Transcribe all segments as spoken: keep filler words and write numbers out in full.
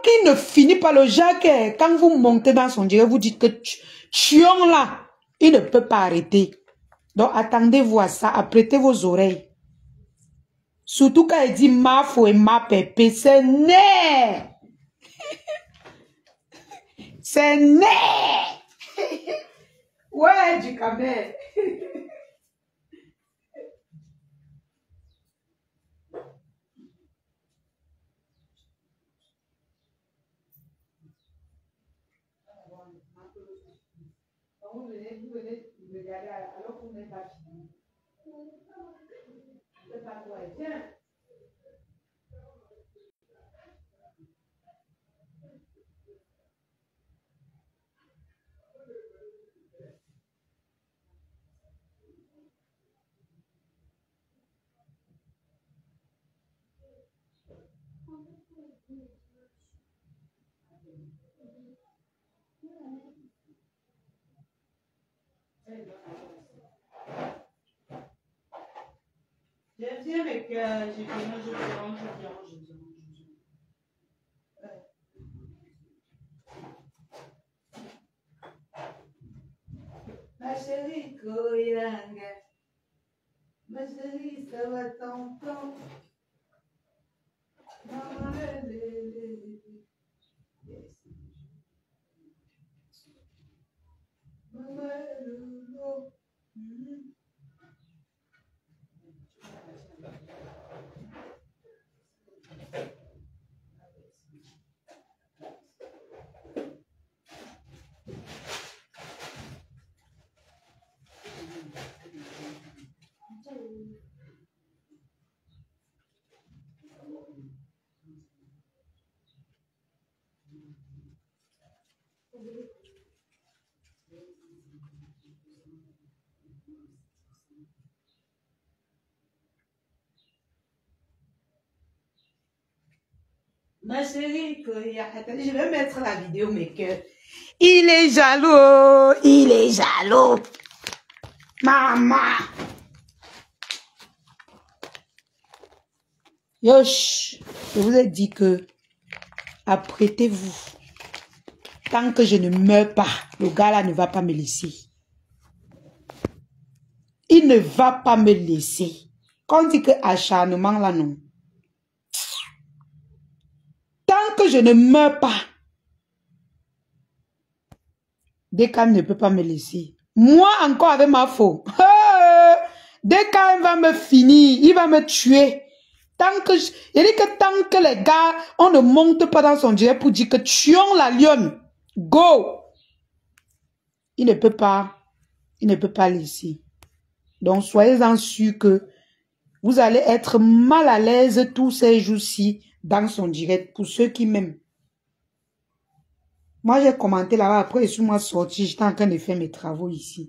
qu'il ne finit pas le Jacques, quand vous montez dans son direct, vous dites que Chion là, il ne peut pas arrêter. Donc attendez-vous à ça, apprêtez vos oreilles. Surtout quand il dit ma fo et ma pépé, c'est né. C'est né. Ouais, du camel. Vous venez, vous venez me regarder alors qu'on n'est pas fini. C'est pas toi, tiens. Je viens, mais que je viens, je viens, je viens, je viens. Ma chérie, Koyanga. Ma chérie, ça va t'entendre. Maman, le, le, le. Maman, le, le. Ma chérie, je vais mettre la vidéo, mais que... Il est jaloux, il est jaloux. Maman. Yosh, je vous ai dit que apprêtez-vous. Tant que je ne meurs pas, le gars là ne va pas me laisser. Il ne va pas me laisser. Quand on dit que acharnement là, non. Tant que je ne meurs pas, Dekam ne peut pas me laisser. Moi encore avec ma faute. Dekam va me finir, il va me tuer. Tant que je, il dit que tant que les gars, on ne monte pas dans son direct pour dire que tuons la lionne. Go! Il ne peut pas, il ne peut pas laisser. Donc soyez-en sûrs que vous allez être mal à l'aise tous ces jours-ci dans son direct pour ceux qui m'aiment. Moi, j'ai commenté là-bas, après, je suis moi sorti, j'étais en train de faire mes travaux ici.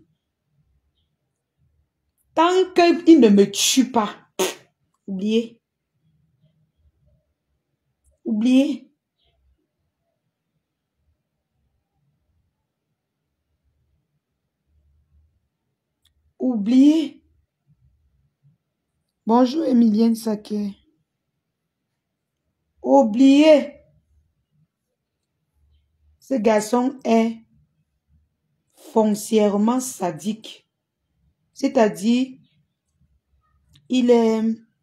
Tant qu'il ne me tue pas, oubliez. Oubliez. Oubliez. Bonjour, Emilienne Saké. Oubliez. Ce garçon est foncièrement sadique. C'est-à-dire, il est...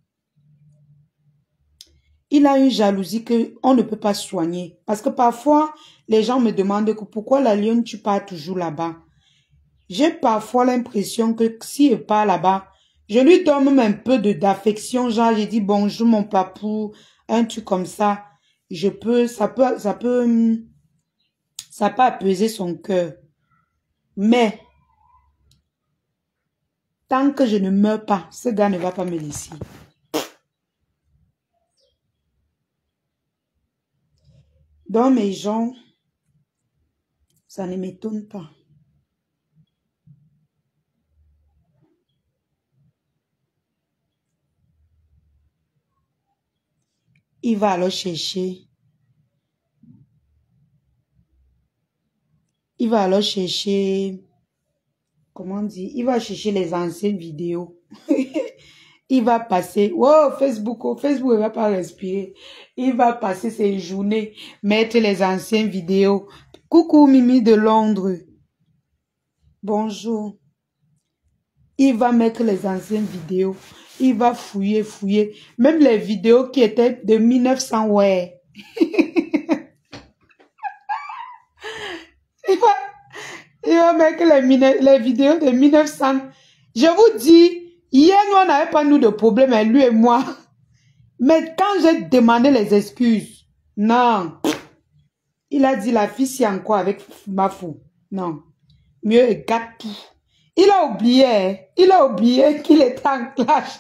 Il a une jalousie qu'on ne peut pas soigner. Parce que parfois, les gens me demandent que pourquoi la lionne, tu pars toujours là-bas. J'ai parfois l'impression que si elle part là-bas, je lui donne même un peu de d'affection. Genre, j'ai dit bonjour mon papou, un truc comme ça. Je peux, ça peut, ça peut, ça peut apaiser son cœur. Mais, tant que je ne meurs pas, ce gars ne va pas me laisser. Dans mes gens, ça ne m'étonne pas. Il va alors chercher. Il va alors chercher. Comment dire? Il va chercher les anciennes vidéos. il va passer, oh, Facebook, oh, Facebook, il va pas respirer. Il va passer ses journées, mettre les anciennes vidéos. Coucou, Mimi de Londres. Bonjour. Il va mettre les anciennes vidéos. Il va fouiller, fouiller. Même les vidéos qui étaient de mille neuf cents, ouais. il, va, il va mettre les, les vidéos de mille neuf cents. Je vous dis, hier, nous, on n'avait pas nous de problème, lui et moi. Mais quand j'ai demandé les excuses, non. Il a dit, la fille, c'est encore avec ma fou. Non. Mieux, il gâte tout. Il a oublié, il a oublié qu'il était en clash.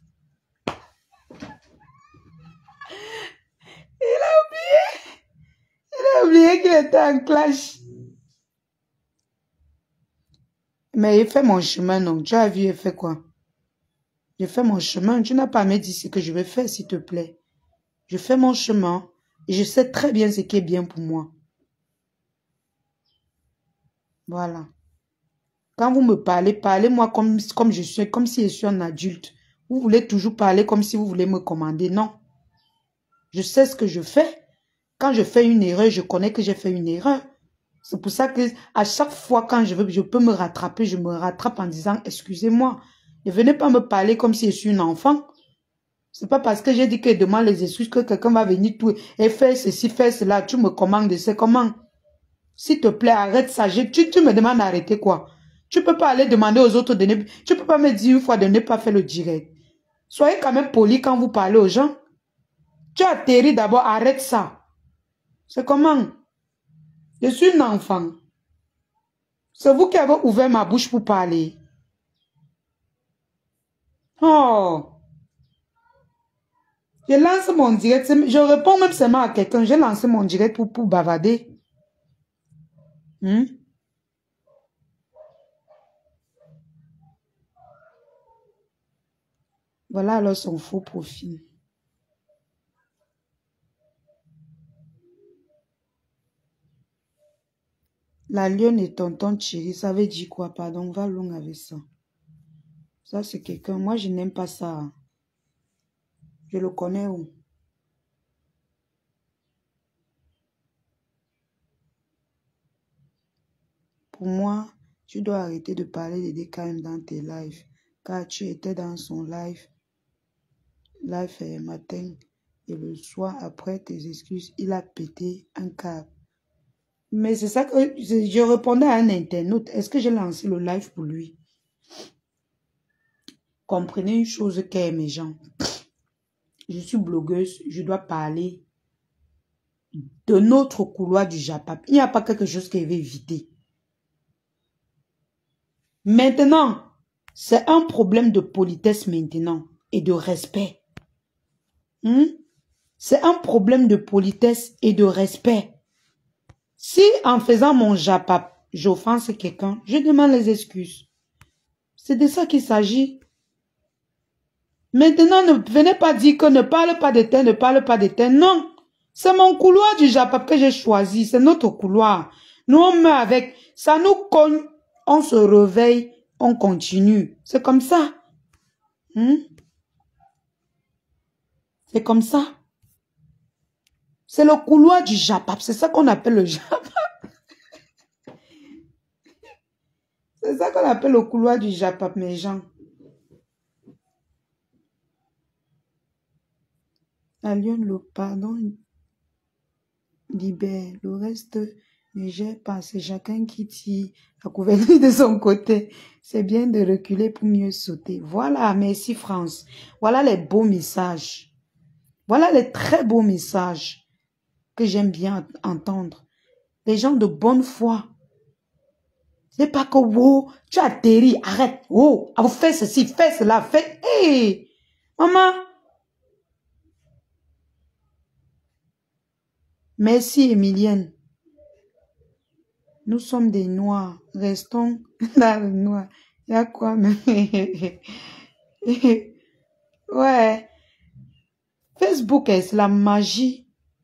Il a oublié, il a oublié qu'il était en clash. Mais il fait mon chemin, non. Tu as vu, il fait quoi? Je fais mon chemin. Tu n'as pas à me dire ce que je vais faire, s'il te plaît. Je fais mon chemin et je sais très bien ce qui est bien pour moi. Voilà. Quand vous me parlez, parlez-moi comme, comme je suis, comme si je suis un adulte. Vous voulez toujours parler comme si vous voulez me commander. Non. Je sais ce que je fais. Quand je fais une erreur, je connais que j'ai fait une erreur. C'est pour ça que à chaque fois quand je veux, je peux me rattraper, je me rattrape en disant excusez-moi. Ne venez pas me parler comme si je suis une enfant. C'est pas parce que j'ai dit que demande les excuses que quelqu'un va venir tout et faire ceci, faire cela. Tu me commandes, c'est comment? S'il te plaît, arrête ça. Je, tu, tu me demandes d'arrêter quoi? Tu peux pas aller demander aux autres de ne... Tu peux pas me dire une fois de ne pas faire le direct. Soyez quand même poli quand vous parlez aux gens. Tu atterris d'abord, arrête ça. C'est comment? Je suis une enfant. C'est vous qui avez ouvert ma bouche pour parler. Oh. Je lance mon direct. Je réponds même seulement à quelqu'un. J'ai lancé mon direct pour, pour bavarder. Hmm? Voilà alors son faux profil. La lionne et tonton Thierry, ça veut dire quoi? Pardon, va loin avec ça. Ça, c'est quelqu'un. Moi, je n'aime pas ça. Je le connais où? Pour moi, tu dois arrêter de parler de D K M dans tes lives. Car tu étais dans son live. Live le matin. Et le soir, après tes excuses, il a pété un câble. Mais c'est ça que je, je répondais à un internaute. Est-ce que j'ai lancé le live pour lui? Comprenez une chose qu'est mes gens. Je suis blogueuse, je dois parler de notre couloir du Japap. Il n'y a pas quelque chose que je vais éviter. Maintenant, c'est un problème de politesse maintenant et de respect. Hmm? C'est un problème de politesse et de respect. Si en faisant mon Japap, j'offense quelqu'un, je demande les excuses. C'est de ça qu'il s'agit. Maintenant, ne venez pas dire que ne parle pas de tel, ne parle pas de tel. Non, c'est mon couloir du Japap que j'ai choisi. C'est notre couloir. Nous, on meurt avec. Ça nous cogne. On se réveille. On continue. C'est comme ça. Hmm? C'est comme ça. C'est le couloir du Japap. C'est ça qu'on appelle le Japap. C'est ça qu'on appelle le couloir du Japap, mes gens. La lionne, le pardon libère. Le reste ne gère pas. C'est chacun qui tire la couverture de son côté. C'est bien de reculer pour mieux sauter. Voilà, merci France. Voilà les beaux messages. Voilà les très beaux messages que j'aime bien entendre. Les gens de bonne foi. C'est pas que, wow, tu atterris, arrête, wow, vous faites ceci, faites cela, faites, hé, hey, maman. Merci, Emilienne. Nous sommes des noirs, restons dans le noir. Il y a quoi, même? Ouais. Facebook, est la magie.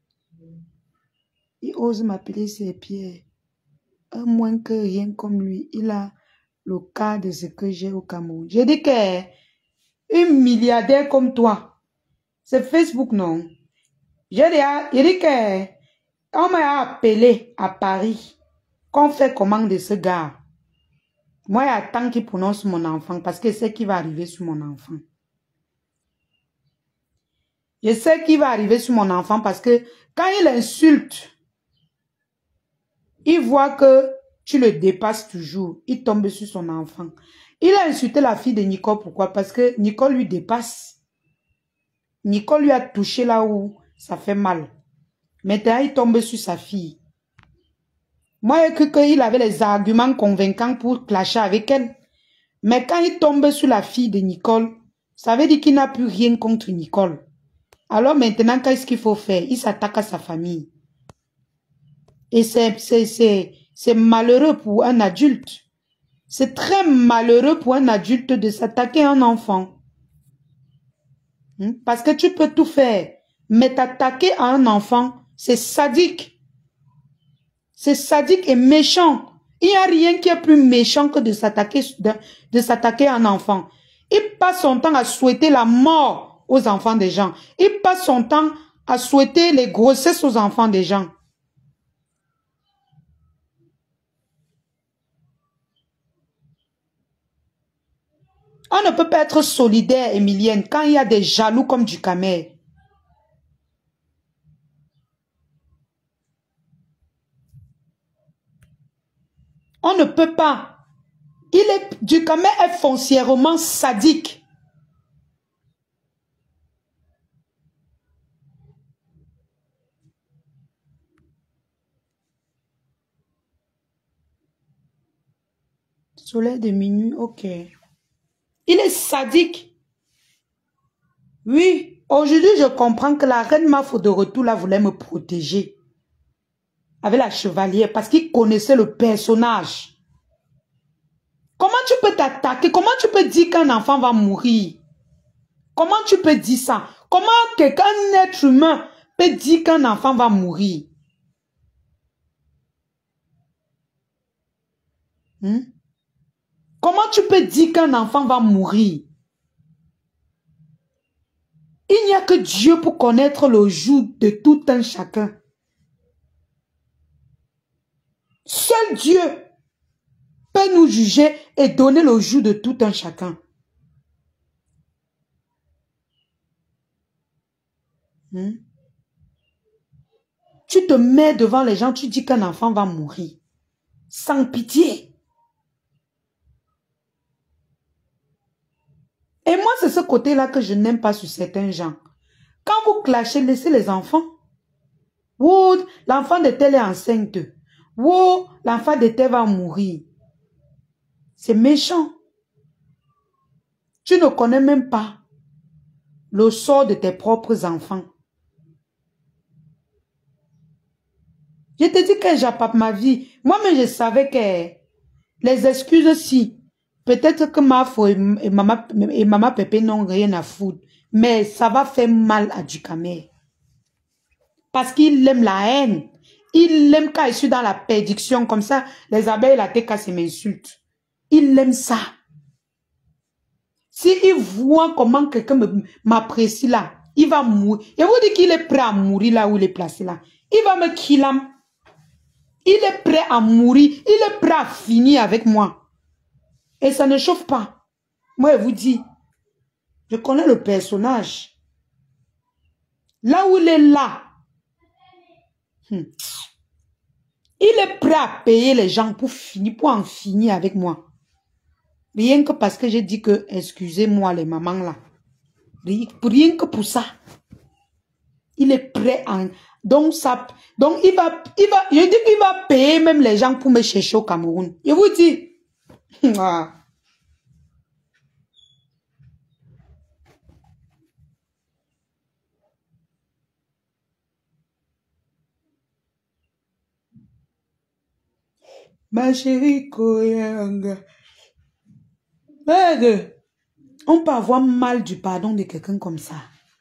Il ose m'appeler ses pierres. Un moins que rien comme lui. Il a le cas de ce que j'ai au Cameroun. J'ai dit que une milliardaire comme toi. C'est Facebook, non? J'ai dit qu'on m'a appelé à Paris, qu'on fait commande de ce gars. Moi, il y a tant qu'il prononce mon enfant parce que c'est qui va arriver sur mon enfant. Je sais qu'il va arriver sur mon enfant parce que quand il insulte, il voit que tu le dépasses toujours. Il tombe sur son enfant. Il a insulté la fille de Nicole. Pourquoi? Parce que Nicole lui dépasse. Nicole lui a touché là où ça fait mal. Maintenant, il tombe sur sa fille. Moi, j'ai cru qu'il avait les arguments convaincants pour clasher avec elle. Mais quand il tombe sur la fille de Nicole, ça veut dire qu'il n'a plus rien contre Nicole. Alors maintenant, qu'est-ce qu'il faut faire? Il s'attaque à sa famille. Et c'est malheureux pour un adulte. C'est très malheureux pour un adulte de s'attaquer à un enfant. Parce que tu peux tout faire. Mais t'attaquer à un enfant, c'est sadique. C'est sadique et méchant. Il n'y a rien qui est plus méchant que de s'attaquer de, de s'attaquer à un enfant. Il passe son temps à souhaiter la mort aux enfants des gens. Il passe son temps à souhaiter les grossesses aux enfants des gens. On ne peut pas être solidaire, Emilienne, quand il y a des jaloux comme du Camer. On ne peut pas. Il est, du Camer est foncièrement sadique. Soleil de minuit, ok. Il est sadique. Oui, aujourd'hui, je comprends que la reine Mafo de retour là voulait me protéger. Avec la chevalière, parce qu'il connaissait le personnage. Comment tu peux t'attaquer? Comment tu peux dire qu'un enfant va mourir? Comment tu peux dire ça? Comment quelqu'un, un être humain, peut dire qu'un enfant va mourir? Hmm? Comment tu peux dire qu'un enfant va mourir? Il n'y a que Dieu pour connaître le jour de tout un chacun. Seul Dieu peut nous juger et donner le jour de tout un chacun. Hmm? Tu te mets devant les gens, tu dis qu'un enfant va mourir. Sans pitié. Et moi, c'est ce côté-là que je n'aime pas sur certains gens. Quand vous clashez, laissez les enfants. Ou l'enfant de tel est enceinte. Ou l'enfant de tel va mourir. C'est méchant. Tu ne connais même pas le sort de tes propres enfants. Je te dis que j'appape ma vie. Moi-même, je savais que les excuses, si. Peut-être que ma foi et maman, et maman Pépé n'ont rien à foutre. Mais ça va faire mal à du Camer. Parce qu'il aime la haine. Il aime quand je suis dans la perdition comme ça. Les abeilles, la tête casse et m'insultent. Il aime ça. S'il voit comment quelqu'un m'apprécie là, il va mourir. Et vous dites qu'il est prêt à mourir là où il est placé là. Il va me killer. Il est prêt à mourir. Il est prêt à finir avec moi. Et ça ne chauffe pas. Moi, je vous dis, je connais le personnage. Là où il est là, hmm, il est prêt à payer les gens pour finir, pour en finir avec moi. Rien que parce que j'ai dit que, excusez-moi les mamans là. Rien que pour ça. Il est prêt à... Donc, ça, donc il va, il va, je dis qu'il va payer même les gens pour me chercher au Cameroun. Je vous dis. Ah. Ma chérie Koyanga. Merde. On peut avoir mal du pardon de quelqu'un comme ça.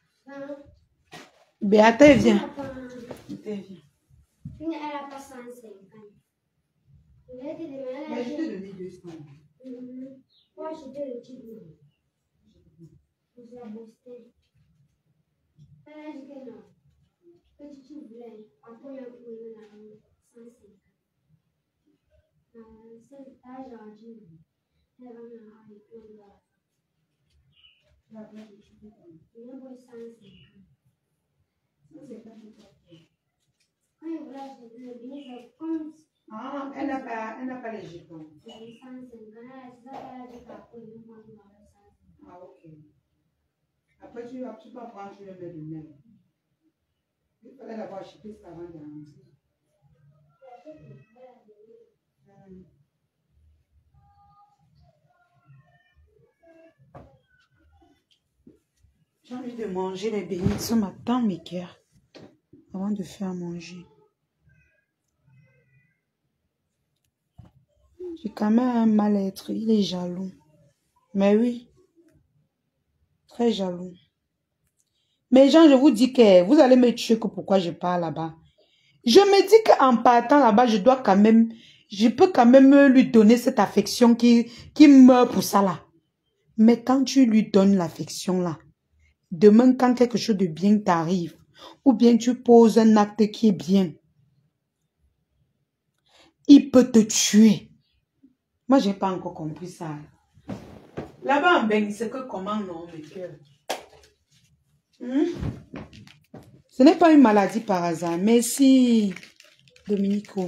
Béata, viens. Elle a pas cent cinquante. Mais je te donne deux cents. Moi, je te le dis. Ah, elle n'a pas, elle n'a pas les jetons. Ah, ok. Après, tu vas, tu vas prendre, tu le mets de même. Il fallait l'avoir acheté ça avant de rentrer. Hum. J'ai envie de manger les beignets ce matin, mes cœurs, avant de faire manger. J'ai quand même un mal-être, il est jaloux. Mais oui, très jaloux. Mais Jean, je vous dis que vous allez me tuer que pourquoi je pars là-bas. Je me dis qu'en partant là-bas, je dois quand même, je peux quand même lui donner cette affection qui, qui meurt pour ça là. Mais quand tu lui donnes l'affection là, demain quand quelque chose de bien t'arrive, ou bien tu poses un acte qui est bien, il peut te tuer. Moi, j'ai pas encore compris ça. Là-bas en Beng, c'est que comment non, mes cœurs. Hmm? Ce n'est pas une maladie par hasard. Merci, Dominico.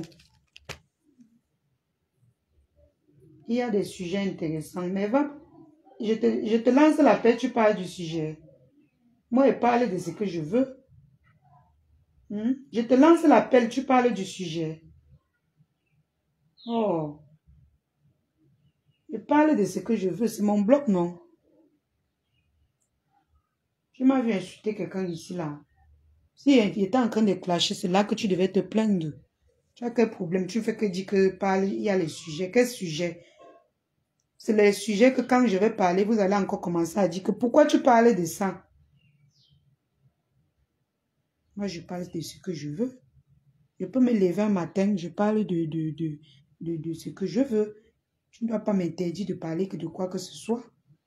Il y a des sujets intéressants. Mais va, je te, je te lance l'appel, tu parles du sujet. Moi, je parle de ce que je veux. Hmm? Je te lance l'appel, tu parles du sujet. Oh. Je parle de ce que je veux. C'est mon bloc, non? Tu m'as vu insulter quelqu'un ici, là. Si il était en train de clasher, c'est là que tu devais te plaindre. Tu as quel problème? Tu fais que dire que parle, il y a les sujets. Quel sujet? C'est les sujets que quand je vais parler, vous allez encore commencer à dire que pourquoi tu parles de ça? Moi, je parle de ce que je veux. Je peux me lever un matin, je parle de, de, de, de, de ce que je veux. Tu ne dois pas m'interdire de parler que de quoi que ce soit.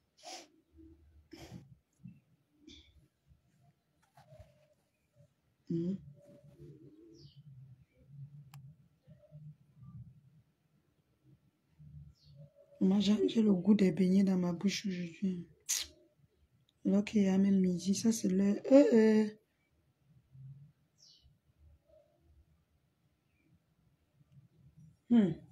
Mmh. Moi, j'ai le goût des beignets dans ma bouche aujourd'hui. Alors qu'il y a même midi, ça c'est l'heure. Euh, euh. Hmm.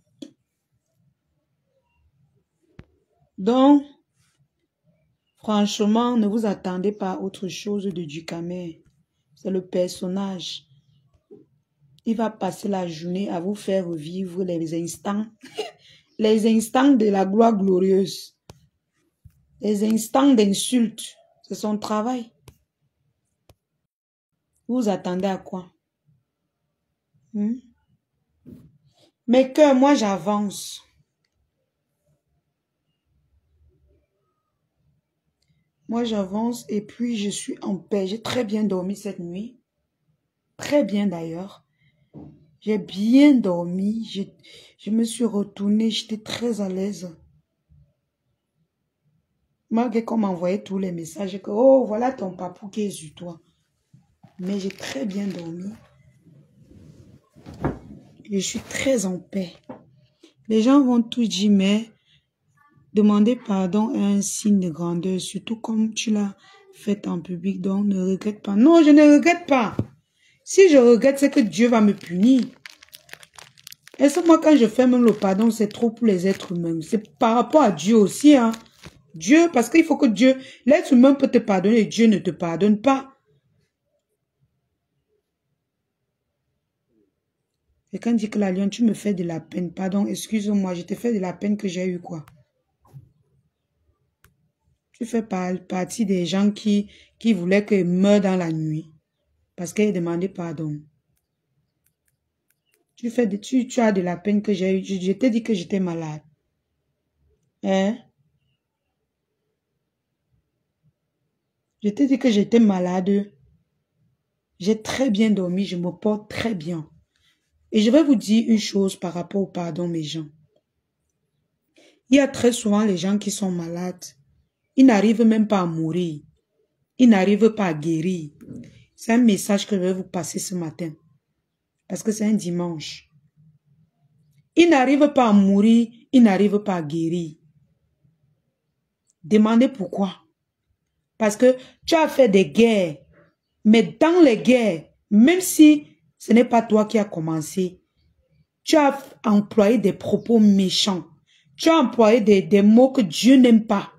Donc, franchement, ne vous attendez pas à autre chose de Dukamer. C'est le personnage. Il va passer la journée à vous faire revivre les instants, les instants de la gloire glorieuse, les instants d'insulte. C'est son travail. Vous vous attendez à quoi? Hmm? Mais que moi j'avance. Moi j'avance et puis je suis en paix. J'ai très bien dormi cette nuit. Très bien d'ailleurs. J'ai bien dormi. Je, je me suis retournée. J'étais très à l'aise. Malgré qu'on m'envoyait tous les messages que oh voilà ton papou qui est sur toi. Mais j'ai très bien dormi. Je suis très en paix. Les gens vont tout dire, mais demander pardon est un signe de grandeur, surtout comme tu l'as fait en public, donc ne regrette pas. Non, je ne regrette pas. Si je regrette, c'est que Dieu va me punir. Est-ce que moi, quand je fais même le pardon, c'est trop pour les êtres humains? C'est par rapport à Dieu aussi, hein. Dieu, parce qu'il faut que Dieu, l'être humain peut te pardonner, Dieu ne te pardonne pas. Et quand dit que la lionne, tu me fais de la peine, pardon, excuse-moi, je te fais de la peine que j'ai eu quoi? Tu fais partie des gens qui, qui voulaient que meure dans la nuit. Parce qu'elle demandé pardon. Tu, fais de, tu, tu as de la peine que j'ai eu. Je, je t'ai dit que j'étais malade. Hein? Je t'ai dit que j'étais malade. J'ai très bien dormi. Je me porte très bien. Et je vais vous dire une chose par rapport au pardon, mes gens. Il y a très souvent les gens qui sont malades. Ils n'arrivent même pas à mourir. il n'arrive pas à guérir. C'est un message que je vais vous passer ce matin. Parce que c'est un dimanche. Il n'arrive pas à mourir, il n'arrive pas à guérir. Demandez pourquoi. Parce que tu as fait des guerres. Mais dans les guerres, même si ce n'est pas toi qui as commencé, tu as employé des propos méchants. Tu as employé des, des mots que Dieu n'aime pas.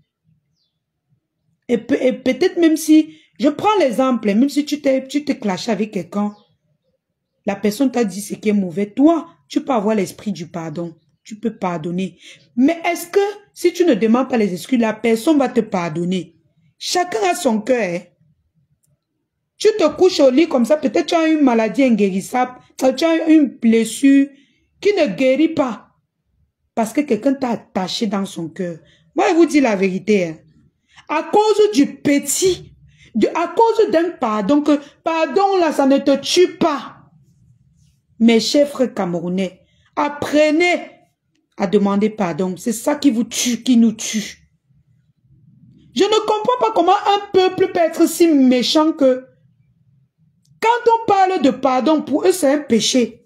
Et, pe, et peut-être même si, je prends l'exemple, même si tu t'es tu t'es clashé avec quelqu'un, la personne t'a dit ce qui est mauvais, toi, tu peux avoir l'esprit du pardon. Tu peux pardonner. Mais est-ce que si tu ne demandes pas les excuses, la personne va te pardonner? Chacun a son cœur. Hein? Tu te couches au lit comme ça, peut-être tu as une maladie inguérissable, tu as une blessure qui ne guérit pas. Parce que quelqu'un t'a attaché dans son cœur. Moi, je vous dis la vérité. Hein. À cause du petit, de, à cause d'un pardon, que pardon là, ça ne te tue pas. Mes chers frères camerounais, apprenez à demander pardon. C'est ça qui vous tue, qui nous tue. Je ne comprends pas comment un peuple peut être si méchant que quand on parle de pardon, pour eux, c'est un péché.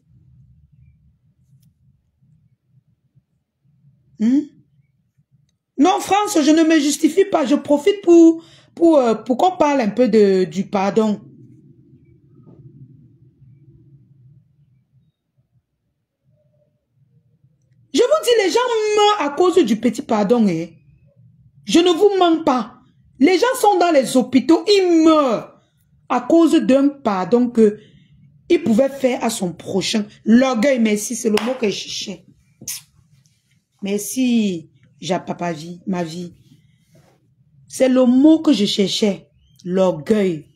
Hmm? Non, France, je ne me justifie pas. Je profite pour, pour, euh, pour qu'on parle un peu de, du pardon. Je vous dis, les gens meurent à cause du petit pardon. Hein. Je ne vous mens pas. Les gens sont dans les hôpitaux, ils meurent à cause d'un pardon que il pouvait faire à son prochain. L'orgueil, merci, c'est le mot que je cherchais. Merci, papa vie, ma vie. C'est le mot que je cherchais. L'orgueil.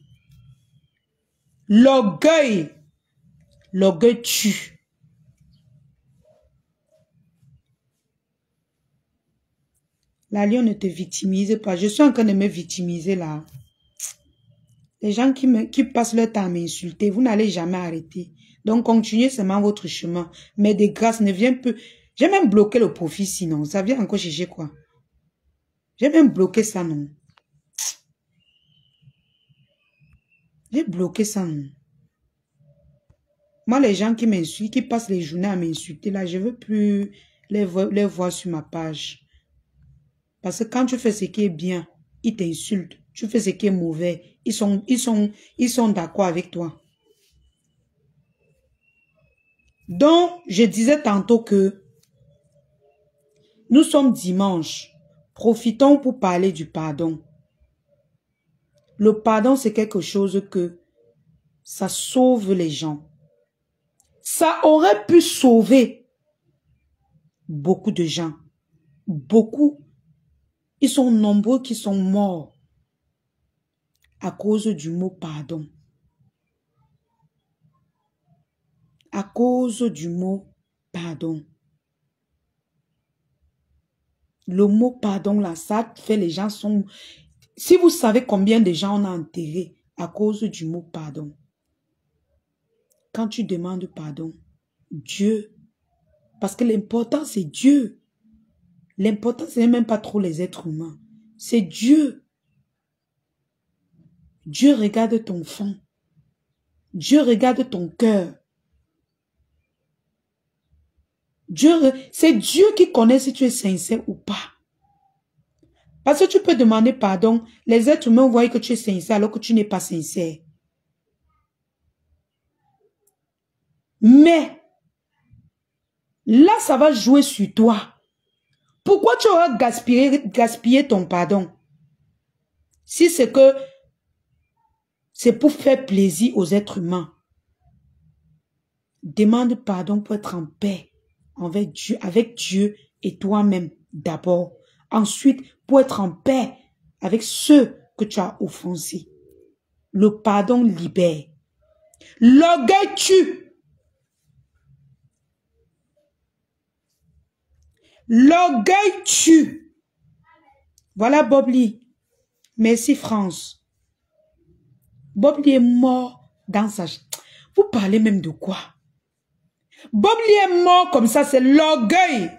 L'orgueil. L'orgueil tue. La Lion, ne te victimise pas. Je suis en train de me victimiser là. Les gens qui, me, qui passent leur temps à m'insulter, vous n'allez jamais arrêter. Donc, continuez seulement votre chemin. Mais de grâce, ne viens plus. J'ai même bloqué le profit sinon. Ça vient encore chercher quoi? J'ai même bloqué ça, non? J'ai bloqué ça, non? Moi, les gens qui m'insultent, qui passent les journées à m'insulter, là, je ne veux plus les, vo les voir sur ma page. Parce que quand tu fais ce qui est bien, ils t'insultent. Tu fais ce qui est mauvais, ils sont, ils sont, ils sont d'accord avec toi. Donc, je disais tantôt que nous sommes dimanche. Profitons pour parler du pardon. Le pardon, c'est quelque chose que ça sauve les gens. Ça aurait pu sauver beaucoup de gens. Beaucoup. Ils sont nombreux qui sont morts à cause du mot pardon. À cause du mot pardon. Le mot pardon là, ça fait les gens sont... Si vous savez combien de gens on a enterrés à cause du mot pardon. Quand tu demandes pardon, Dieu, parce que l'important c'est Dieu. L'important ce n'est même pas trop les êtres humains. C'est Dieu. Dieu regarde ton fond. Dieu regarde ton cœur. Dieu, c'est Dieu qui connaît si tu es sincère ou pas. Parce que tu peux demander pardon. Les êtres humains voient que tu es sincère alors que tu n'es pas sincère. Mais, là, ça va jouer sur toi. Pourquoi tu auras gaspillé, gaspillé ton pardon? Si c'est que c'est pour faire plaisir aux êtres humains. Demande pardon pour être en paix avec Dieu, avec Dieu et toi-même d'abord. Ensuite, pour être en paix avec ceux que tu as offensés. Le pardon libère. L'orgueil tue. L'orgueil tue. Voilà Bob Lee. Merci France. Bob Lee est mort dans sa... Vous parlez même de quoi? Bob Lee est mort comme ça, c'est l'orgueil.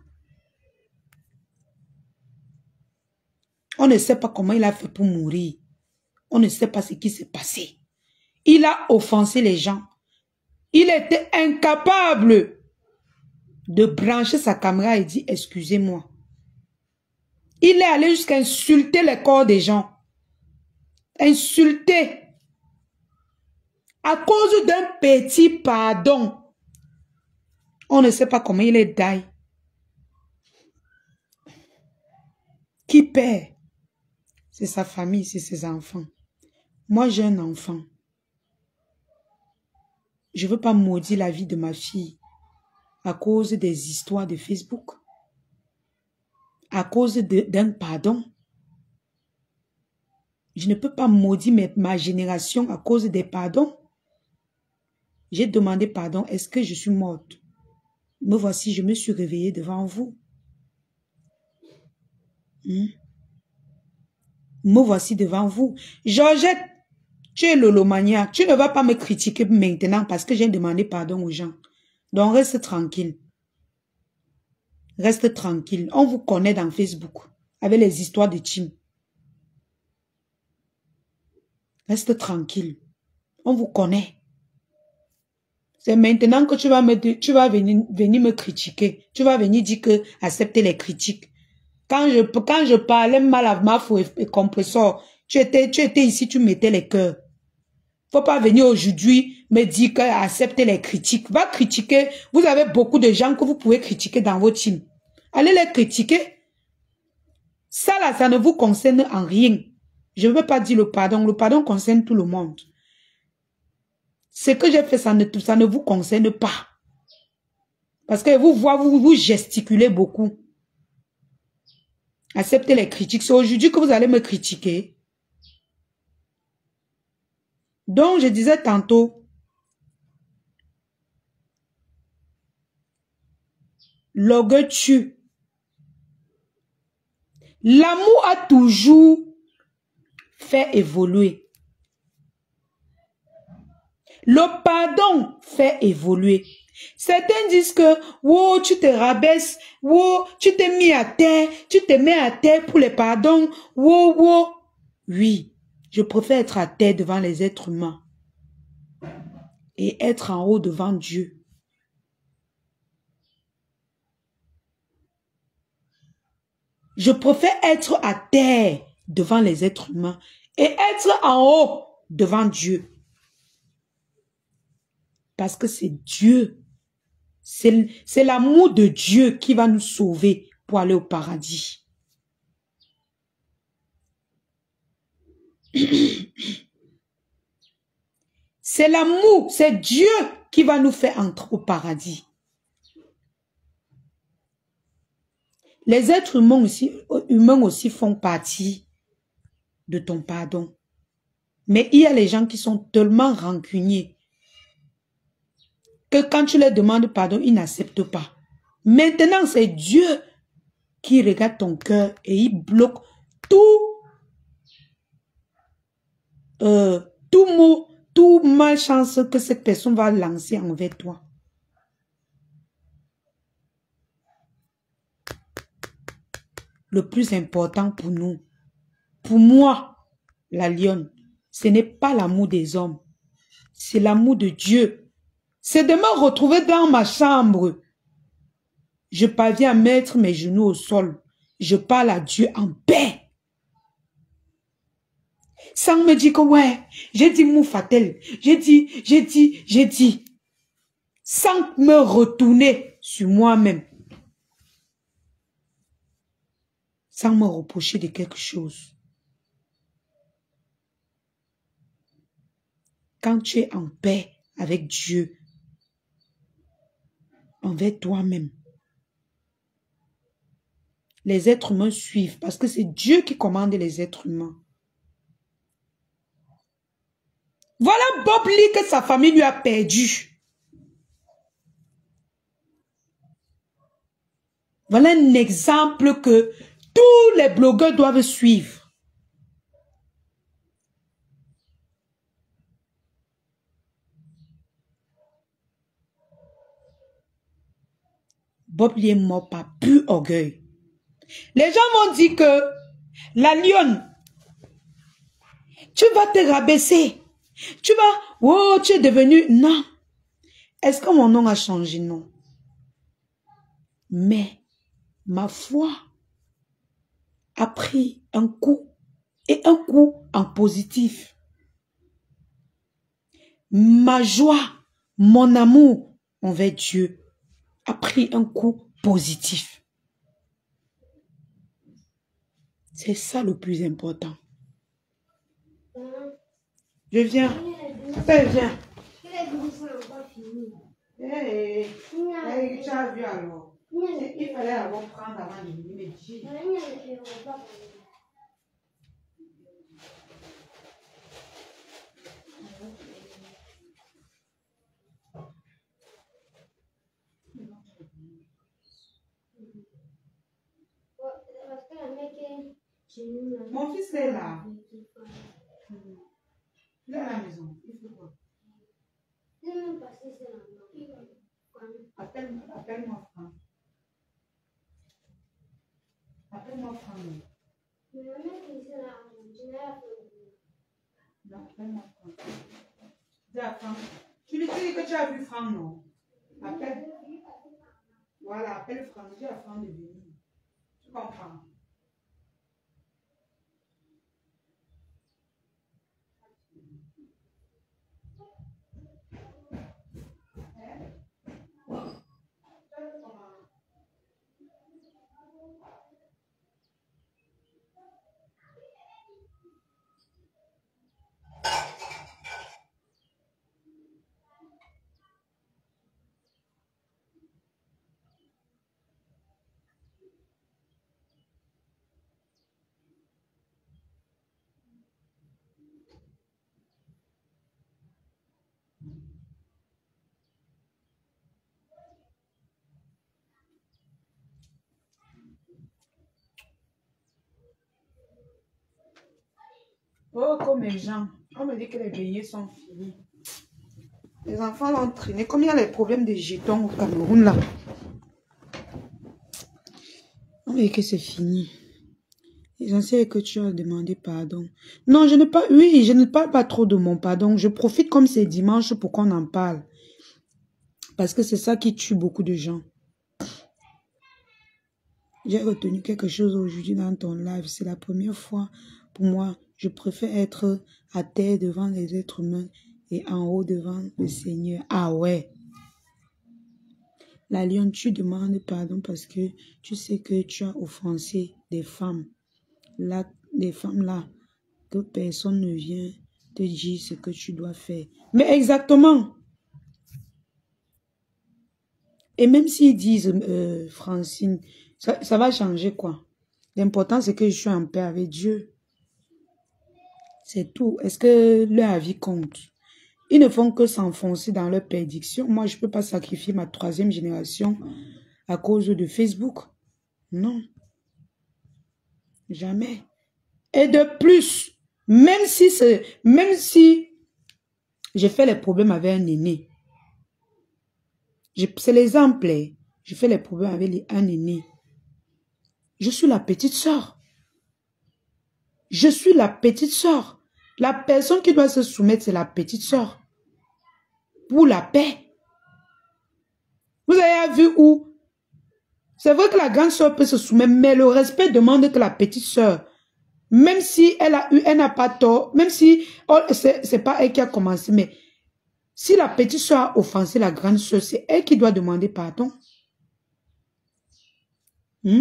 On ne sait pas comment il a fait pour mourir. On ne sait pas ce qui s'est passé. Il a offensé les gens. Il était incapable de brancher sa caméra et dire « Excusez-moi ». Il est allé jusqu'à insulter les corps des gens. Insulter. À cause d'un petit pardon. On ne sait pas comment il est daille. Qui perd? C'est sa famille, c'est ses enfants. Moi, j'ai un enfant. Je ne veux pas maudire la vie de ma fille à cause des histoires de Facebook. À cause d'un pardon. Je ne peux pas maudire mes, ma génération à cause des pardons. J'ai demandé pardon. Est-ce que je suis morte? Me voici, je me suis réveillée devant vous. Hmm? Me voici devant vous. Georgette, tu es lolomania. Tu ne vas pas me critiquer maintenant parce que j'ai demandé pardon aux gens. Donc reste tranquille. Reste tranquille. On vous connaît dans Facebook avec les histoires de team. Reste tranquille. On vous connaît. C'est maintenant que tu vas, me, tu vas venir, venir me critiquer. Tu vas venir dire que accepter les critiques. Quand je, quand je parlais mal à ma faux et compresseur, tu étais, tu étais ici, tu mettais les cœurs. Faut pas venir aujourd'hui me dire que accepter les critiques. Va critiquer. Vous avez beaucoup de gens que vous pouvez critiquer dans vos teams. Allez les critiquer. Ça là, ça ne vous concerne en rien. Je ne veux pas dire le pardon. Le pardon concerne tout le monde. Ce que j'ai fait, ça ne, ça ne vous concerne pas. Parce que vous voyez, vous, vous gesticulez beaucoup. Acceptez les critiques. C'est aujourd'hui que vous allez me critiquer. Donc, je disais tantôt, l'orgueil tue. L'amour a toujours fait évoluer. Le pardon fait évoluer. Certains disent que, wow, tu te rabaisses, wow, tu t'es mis à terre, tu te mets à terre pour les pardons, wow, wow. Oui, je préfère être à terre devant les êtres humains et être en haut devant Dieu. Je préfère être à terre devant les êtres humains et être en haut devant Dieu. Parce que c'est Dieu. C'est l'amour de Dieu qui va nous sauver pour aller au paradis. C'est l'amour, c'est Dieu qui va nous faire entrer au paradis. Les êtres humains aussi, humains aussi font partie de ton pardon. Mais il y a les gens qui sont tellement rancuniers que quand tu leur demandes pardon, ils n'acceptent pas. Maintenant, c'est Dieu qui regarde ton cœur et il bloque tout, euh, tout mot, tout malchance que cette personne va lancer envers toi. Le plus important pour nous, pour moi, la lionne, ce n'est pas l'amour des hommes, c'est l'amour de Dieu. C'est de me retrouver dans ma chambre. Je parviens à mettre mes genoux au sol. Je parle à Dieu en paix. Sans me dire que ouais, j'ai dit Moufatel, j'ai dit, j'ai dit, j'ai dit. Sans me retourner sur moi-même. Sans me reprocher de quelque chose. Quand tu es en paix avec Dieu, envers toi-même, les êtres humains suivent parce que c'est Dieu qui commande les êtres humains. Voilà Bob Lee que sa famille lui a perdu. Voilà un exemple que tous les blogueurs doivent suivre. Bob Lee est mort par pur orgueil. Les gens vont dire que la lionne, Tu vas te rabaisser. Tu vas, oh, tu es devenu, non. Est-ce que mon nom a changé? Non. Mais ma foi a pris un coup, et un coup en positif. Ma joie, mon amour envers Dieu a pris un coup positif. C'est ça le plus important. Je viens. Hey, viens. Hey, hey, tu as vu alors? Il fallait avoir prendre avant de venir me dire. Mon fils est là. Il est à la maison. Il fait quoi? Appelle-moi Franck. Appelle-moi Franck. Non, appelle-moi Franck. Dis à Franck. Tu lui dis que tu as vu Franck, non? Appelle. Voilà, appelle Franck. Dis à Franck de venir. Tu comprends? Oh, comme les gens. On me dit que les beignets sont finis. Les enfants l'ont traîné. Comme il y a les problèmes de jetons au Cameroun là. On me dit que c'est fini. J'en sais que tu as demandé pardon. Non, je ne pas. Oui, je ne parle pas trop de mon pardon. Je profite comme c'est dimanche pour qu'on en parle. Parce que c'est ça qui tue beaucoup de gens. J'ai retenu quelque chose aujourd'hui dans ton live. C'est la première fois pour moi. Je préfère être à terre devant les êtres humains et en haut devant le Seigneur. Ah ouais. La lionne, tu demandes pardon parce que tu sais que tu as offensé des femmes. Là, des femmes là, que personne ne vient te dire ce que tu dois faire. Mais exactement. Et même s'ils disent, euh, Francine, ça, ça va changer quoi? L'important c'est que je suis en paix avec Dieu. C'est tout. Est-ce que leur avis compte? Ils ne font que s'enfoncer dans leur prédiction. Moi, je ne peux pas sacrifier ma troisième génération à cause de Facebook. Non. Jamais. Et de plus, même si c'est, même si j'ai fait les problèmes avec un aîné, c'est l'exemple, j'ai fait les problèmes avec un aîné. Je suis la petite sœur. Je suis la petite sœur. La personne qui doit se soumettre, c'est la petite sœur. Pour la paix. Vous avez vu où? C'est vrai que la grande sœur peut se soumettre, mais le respect demande que la petite sœur, même si elle a eu, elle n'a pas tort, même si oh, c'est pas elle qui a commencé, mais si la petite sœur a offensé la grande sœur, c'est elle qui doit demander pardon. Hmm?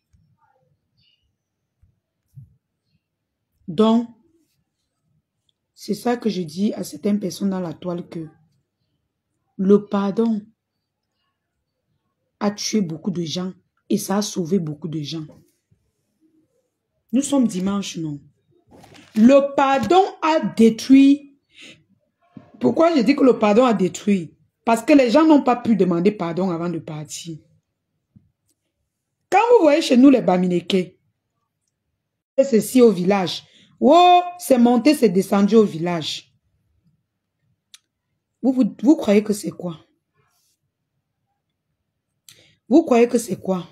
Donc, c'est ça que je dis à certaines personnes dans la toile que le pardon a tué beaucoup de gens et ça a sauvé beaucoup de gens. Nous sommes dimanche, non? Le pardon a détruit. Pourquoi je dis que le pardon a détruit? Parce que les gens n'ont pas pu demander pardon avant de partir. Quand vous voyez chez nous les Bamileke, c'est ceci au village. Oh, c'est monté, c'est descendu au village. Vous, vous, vous croyez que c'est quoi? Vous croyez que c'est quoi?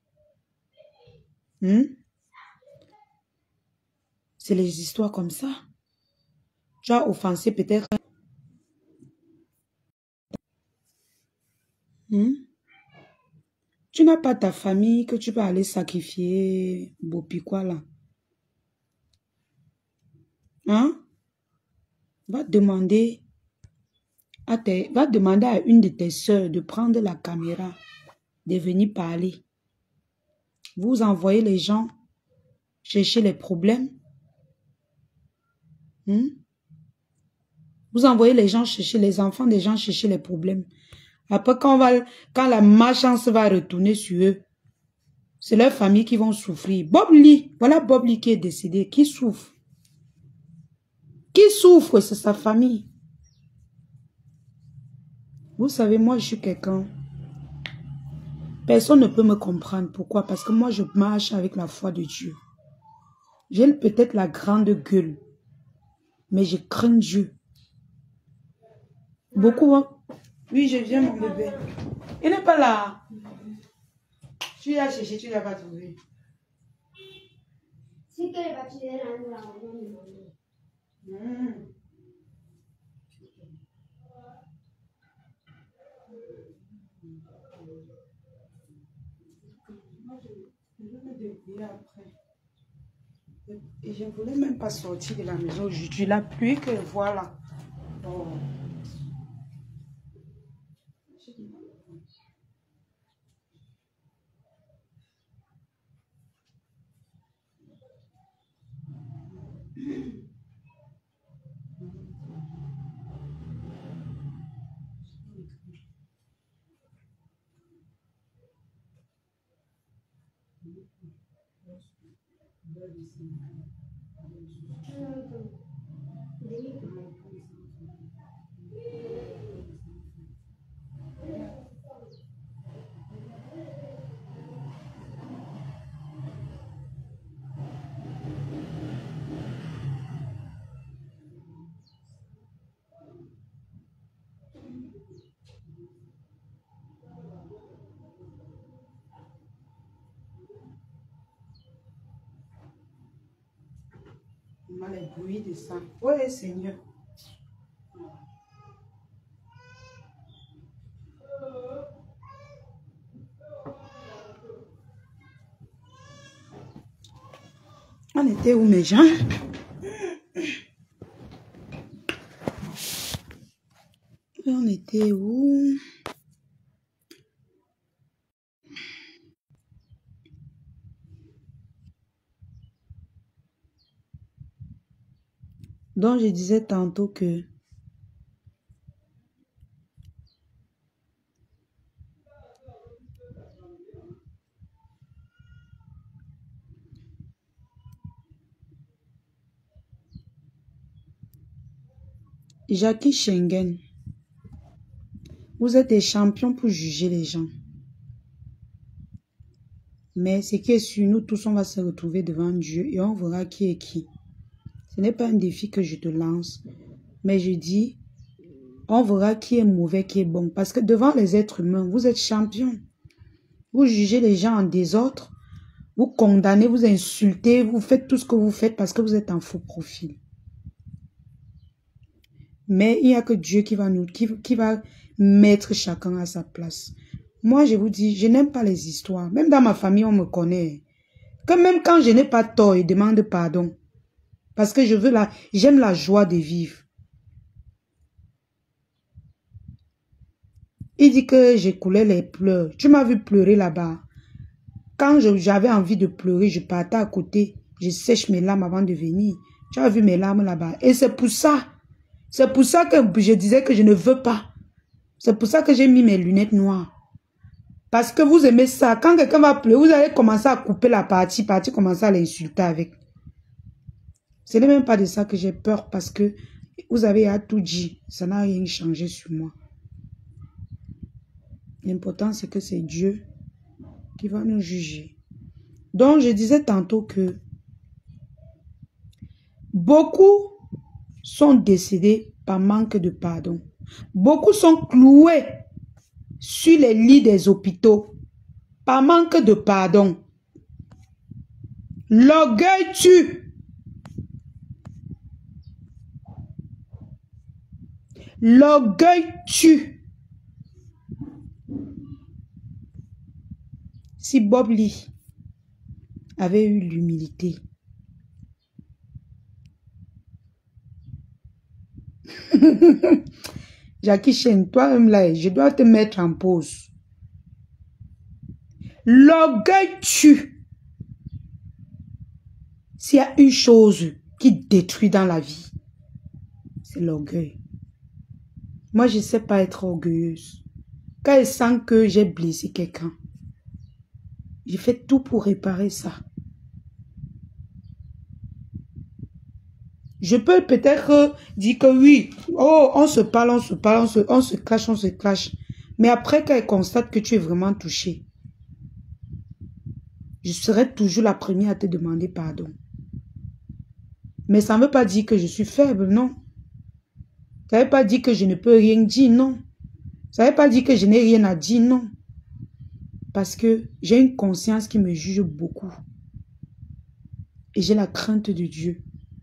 Hmm? C'est les histoires comme ça. Tu as offensé peut-être. Hmm? Tu n'as pas ta famille que tu peux aller sacrifier. Bopi quoi là? Hein? Va demander à tes, va demander à une de tes soeurs de prendre la caméra, de venir parler. Vous envoyez les gens chercher les problèmes. Hmm? Vous envoyez les gens chercher, les enfants des gens chercher les problèmes. Après, quand, on va, quand la malchance va retourner sur eux, c'est leur famille qui vont souffrir. Bob Lee, voilà Bob Lee qui est décédé. Qui souffre? Qui souffre? C'est sa famille. Vous savez, moi, je suis quelqu'un. Personne ne peut me comprendre. Pourquoi? Parce que moi, je marche avec la foi de Dieu. J'ai peut-être la grande gueule, mais je crains Dieu. Beaucoup, hein? Oui, je viens, mon bébé. Il n'est pas là. Tu l'as cherché, tu ne l'as pas trouvé. C'est qu'elle va tirer là. Mmh. Je vais me débrouiller après. Et je ne voulais même pas sortir de la maison aujourd'hui. La pluie que voilà. Oh. Les bruits de sang. Oui, Seigneur. On était où, mes gens? On était où? Donc, je disais tantôt que Jackie Schengen, vous êtes des champions pour juger les gens. Mais ce qui est sûr, nous tous, on va se retrouver devant Dieu et on verra qui est qui. Ce n'est pas un défi que je te lance, mais je dis, on verra qui est mauvais, qui est bon. Parce que devant les êtres humains, vous êtes champions. Vous jugez les gens en désordre, vous condamnez, vous insultez, vous faites tout ce que vous faites parce que vous êtes en faux profil. Mais il n'y a que Dieu qui va nous, qui, qui va mettre chacun à sa place. Moi, je vous dis, je n'aime pas les histoires. Même dans ma famille, on me connaît. Que même quand je n'ai pas tort, ils demandent pardon. Parce que je veux la, j'aime la joie de vivre. Il dit que j'ai coulé les pleurs. Tu m'as vu pleurer là-bas. Quand j'avais envie de pleurer, je partais à côté. Je sèche mes larmes avant de venir. Tu as vu mes larmes là-bas. Et c'est pour ça. C'est pour ça que je disais que je ne veux pas. C'est pour ça que j'ai mis mes lunettes noires. Parce que vous aimez ça. Quand quelqu'un va pleurer, vous allez commencer à couper la partie. Partie, commencer à l'insulter avec. Ce n'est même pas de ça que j'ai peur. Parce que vous avez à tout dit. Ça n'a rien changé sur moi. L'important, c'est que c'est Dieu qui va nous juger. Donc, je disais tantôt que beaucoup sont décédés par manque de pardon. Beaucoup sont cloués sur les lits des hôpitaux par manque de pardon. L'orgueil tue. L'orgueil tue. Si Bob Lee avait eu l'humilité, Jackie Chan, toi-même là, je dois te mettre en pause. L'orgueil tue. S'il y a une chose qui détruit dans la vie, c'est l'orgueil. Moi, je ne sais pas être orgueilleuse. Quand je sens que j'ai blessé quelqu'un, je fais tout pour réparer ça. Je peux peut-être dire que oui, oh, on se parle, on se parle, on se, on se clash, on se clash. Mais après qu'elle constate que tu es vraiment touché, je serai toujours la première à te demander pardon. Mais ça ne veut pas dire que je suis faible, non. Ça ne veut pas dire que je ne peux rien dire, non. Ça ne veut pas dire que je n'ai rien à dire, non. Parce que j'ai une conscience qui me juge beaucoup. Et j'ai la crainte de Dieu.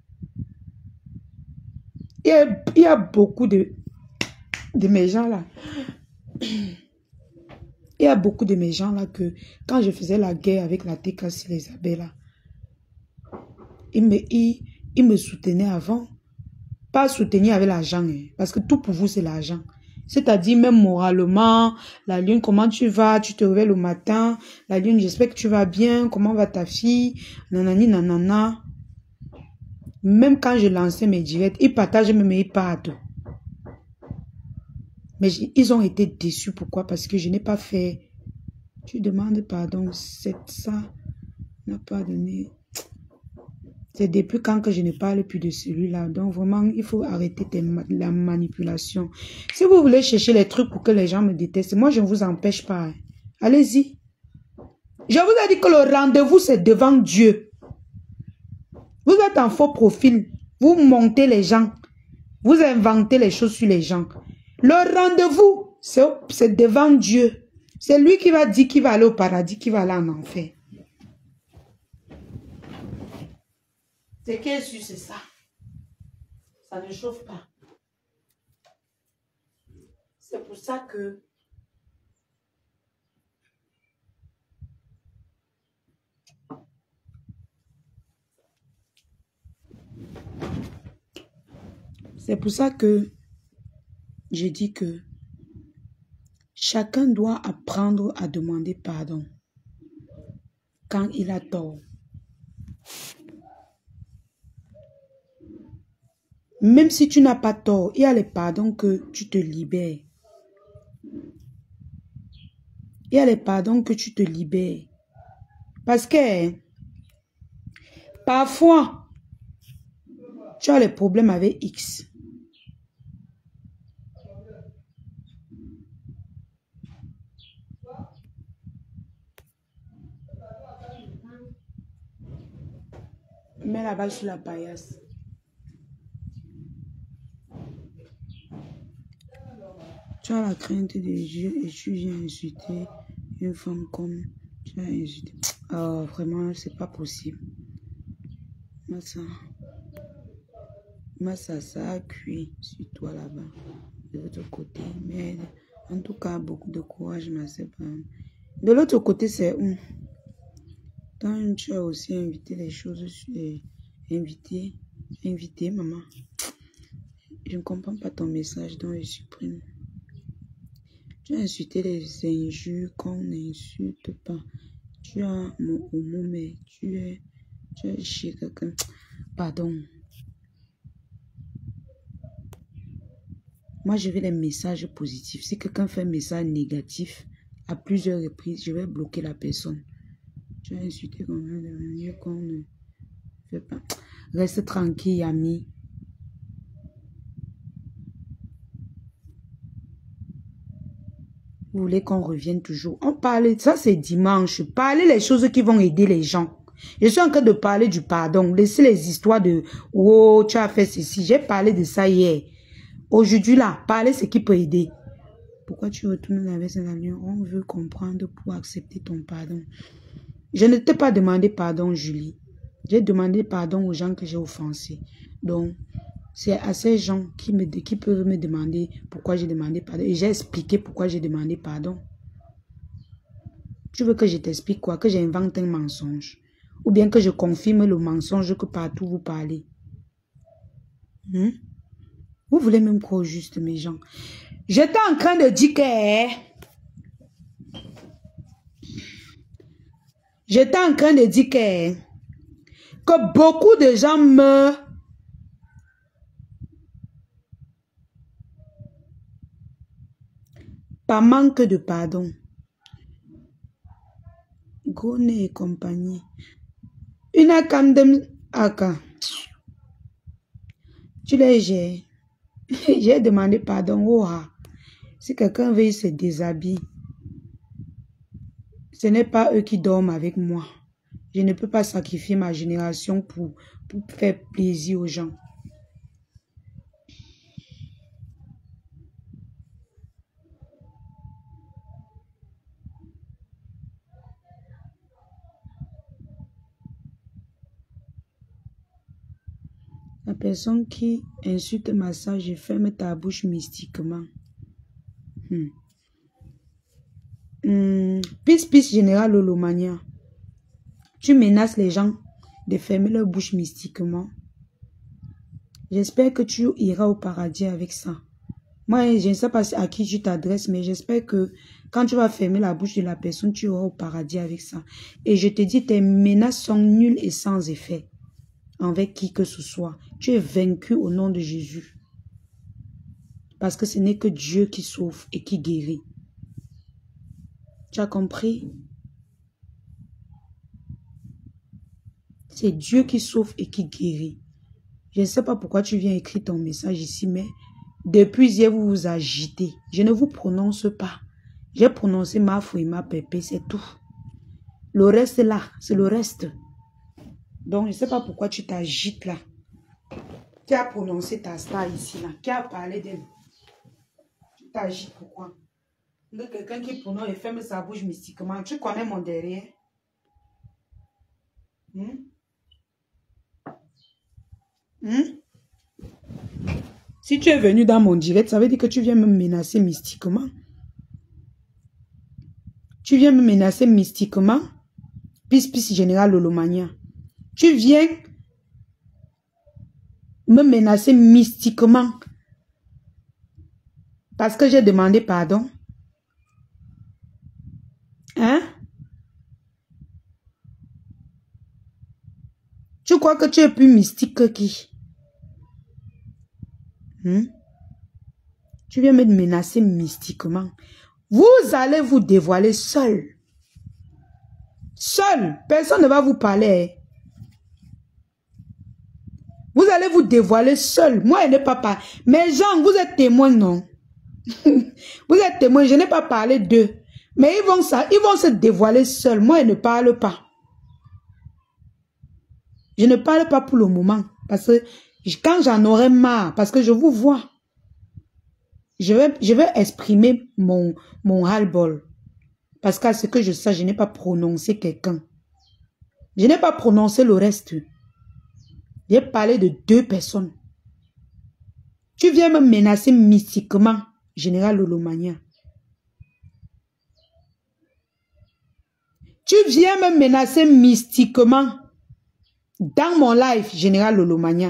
Il y a, il y a beaucoup de, de mes gens là. Il y a beaucoup de mes gens là que quand je faisais la guerre avec la T K C, les abeilles là, ils me, ils, ils me soutenaient avant. Pas soutenir avec l'argent, hein, parce que tout pour vous c'est l'argent. C'est-à-dire même moralement, la lune, comment tu vas, tu te réveilles le matin, la lune, j'espère que tu vas bien, comment va ta fille, nanani nanana. Même quand je lançais mes directs, ils partagent même mes parts. Mais ils ont été déçus. Pourquoi? Parce que je n'ai pas fait. Tu demandes pardon. C'est ça. N'a pas donné. C'est depuis quand que je ne parle plus de celui-là. Donc vraiment, il faut arrêter la manipulation. Si vous voulez chercher les trucs pour que les gens me détestent, moi je ne vous empêche pas. Allez-y. Je vous ai dit que le rendez-vous c'est devant Dieu. Vous êtes en faux profil. Vous montez les gens. Vous inventez les choses sur les gens. Le rendez-vous, c'est devant Dieu. C'est lui qui va dire qu'il va aller au paradis, qui va aller en enfer. C'est qu'est sûr, c'est ça. Ça ne chauffe pas. C'est pour ça que C'est pour ça que je dis que chacun doit apprendre à demander pardon quand il a tort. Même si tu n'as pas tort, il y a les pardons que tu te libères. Il y a les pardons que tu te libères. Parce que parfois, tu as les problèmes avec X. Mets la balle sur la paillasse. Tu as la crainte de Dieu et tu viens insulter une femme comme tu as insulté. Oh, vraiment, c'est pas possible. Moi, ça, moi, ça, ça a cuit sur toi là-bas, de l'autre côté. Mais en tout cas, beaucoup de courage, ma sœur. De l'autre côté, c'est où? Quand tu as aussi invité les choses sur les invités, invité, maman. Je ne comprends pas ton message, donc je supprime. Tu as insulté les injures qu'on n'insulte pas. Tu as mon homo, mais tu es, tu es chez quelqu'un. Pardon. Moi, je veux les messages positifs. Si quelqu'un fait un message négatif à plusieurs reprises, je vais bloquer la personne. Tu as insulté comme ça de manière qu'on ne fait pas. Reste tranquille, ami. Vous voulez qu'on revienne toujours? On parle, ça c'est dimanche. Parlez les choses qui vont aider les gens. Je suis en train de parler du pardon. Laissez les histoires de « Oh, tu as fait ceci ». J'ai parlé de ça hier. Aujourd'hui là, parlez ce qui peut aider. Pourquoi tu retournes la veste dans l'avion? On veut comprendre pour accepter ton pardon. Je ne t'ai pas demandé pardon, Julie. J'ai demandé pardon aux gens que j'ai offensés. Donc, C'est à ces gens qui, me, qui peuvent me demander pourquoi j'ai demandé pardon. Et j'ai expliqué pourquoi j'ai demandé pardon. Tu veux que je t'explique quoi? Que j'invente un mensonge? Ou bien que je confirme le mensonge que partout vous parlez? Hmm? Vous voulez même quoi au juste, mes gens? J'étais en train de dire que... J'étais en train de dire que... Que beaucoup de gens meurent par manque de pardon. Gone et compagnie. Une akandem aka. Tu l'as j'ai. J'ai demandé pardon. Oh, si quelqu'un veut se déshabiller, ce n'est pas eux qui dorment avec moi. Je ne peux pas sacrifier ma génération pour, pour faire plaisir aux gens. La personne qui insulte ma sage, ferme ta bouche mystiquement. Hmm. Hmm. Peace, peace, général Olomania. Tu menaces les gens de fermer leur bouche mystiquement. J'espère que tu iras au paradis avec ça. Moi, je ne sais pas à qui tu t'adresses, mais j'espère que quand tu vas fermer la bouche de la personne, tu iras au paradis avec ça. Et je te dis, tes menaces sont nulles et sans effet envers qui que ce soit. Tu es vaincu au nom de Jésus. Parce que ce n'est que Dieu qui sauve et qui guérit. Tu as compris? C'est Dieu qui sauve et qui guérit. Je ne sais pas pourquoi tu viens écrire ton message ici, mais depuis hier, vous vous agitez. Je ne vous prononce pas. J'ai prononcé ma foi et ma pépé, c'est tout. Le reste là, c'est le reste. Donc, je ne sais pas pourquoi tu t'agites là. Qui a prononcé ta star ici là? Qui a parlé d'elle? Tu t'agites pourquoi? Quelqu'un qui prononce et ferme sa bouche mystiquement. Tu connais mon derrière? Hmm? Hmm? Si tu es venu dans mon direct, ça veut dire que tu viens me menacer mystiquement. Tu viens me menacer mystiquement. Peace, peace, général Olomania. Tu viens me menacer mystiquement. Parce que j'ai demandé pardon. Hein? Tu crois que tu es plus mystique que qui? Hmm? Tu viens me menacer mystiquement. Vous allez vous dévoiler seul. Seul. Personne ne va vous parler. Vous allez vous dévoiler seul. Moi, je n'ai pas parlé. Mais Jean, vous êtes témoin, non? Vous êtes témoin, je n'ai pas parlé d'eux. Mais ils vont, ça, ils vont se dévoiler seuls. Moi, je ne parle pas. Je ne parle pas pour le moment. Parce que quand j'en aurai marre, parce que je vous vois, je vais, je vais exprimer mon, mon ras-le-bol. Parce qu'à ce que je sais, je n'ai pas prononcé quelqu'un. Je n'ai pas prononcé le reste. J'ai parlé de deux personnes. Tu viens me menacer mystiquement, général Olomania. Tu viens me menacer mystiquement dans mon live, général Olomania.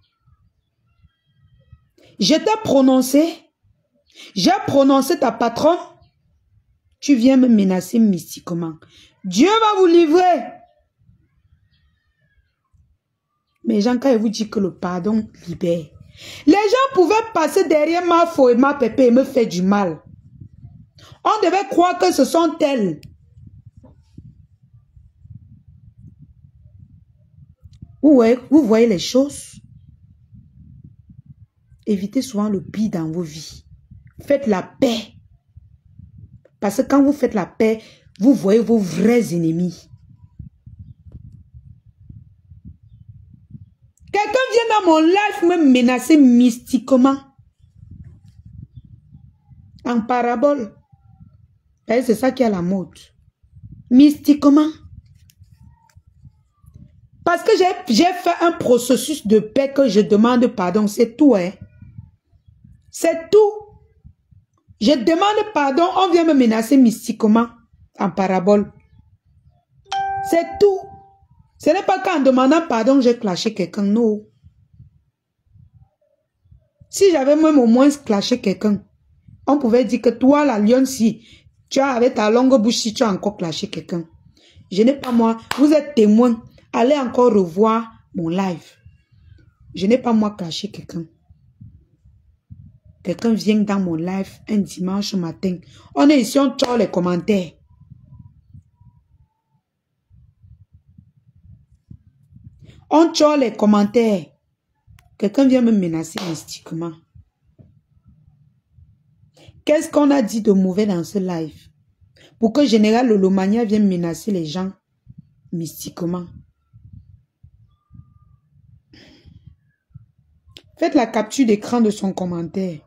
Je t'ai prononcé, j'ai prononcé ta patronne. Tu viens me menacer mystiquement. Dieu va vous livrer. Mais Jean, quand il vous dit que le pardon libère, les gens pouvaient passer derrière ma faux et ma pépé et me faire du mal. On devait croire que ce sont elles. Vous voyez, vous voyez les choses. Évitez souvent le pire dans vos vies. Faites la paix. Parce que quand vous faites la paix, vous voyez vos vrais ennemis. Quelqu'un vient dans mon live me menacer mystiquement. En parabole. C'est ça qui est à la mode. Mystiquement. Parce que j'ai fait un processus de paix que je demande pardon. C'est tout, hein. C'est tout. Je demande pardon, on vient me menacer mystiquement en parabole. C'est tout. Ce n'est pas qu'en demandant pardon, j'ai clashé quelqu'un, non. Si j'avais même au moins clashé quelqu'un, on pouvait dire que toi, la lionne, si tu as avec ta longue bouche, si tu as encore clashé quelqu'un. Je n'ai pas moi, vous êtes témoin, allez encore revoir mon live. Je n'ai pas moi clashé quelqu'un. Quelqu'un vient dans mon live un dimanche matin. On est ici, on sort les commentaires. On sort les commentaires. Quelqu'un vient me menacer mystiquement. Qu'est-ce qu'on a dit de mauvais dans ce live? Pour que Général Lolomania vienne menacer les gens mystiquement. Faites la capture d'écran de son commentaire.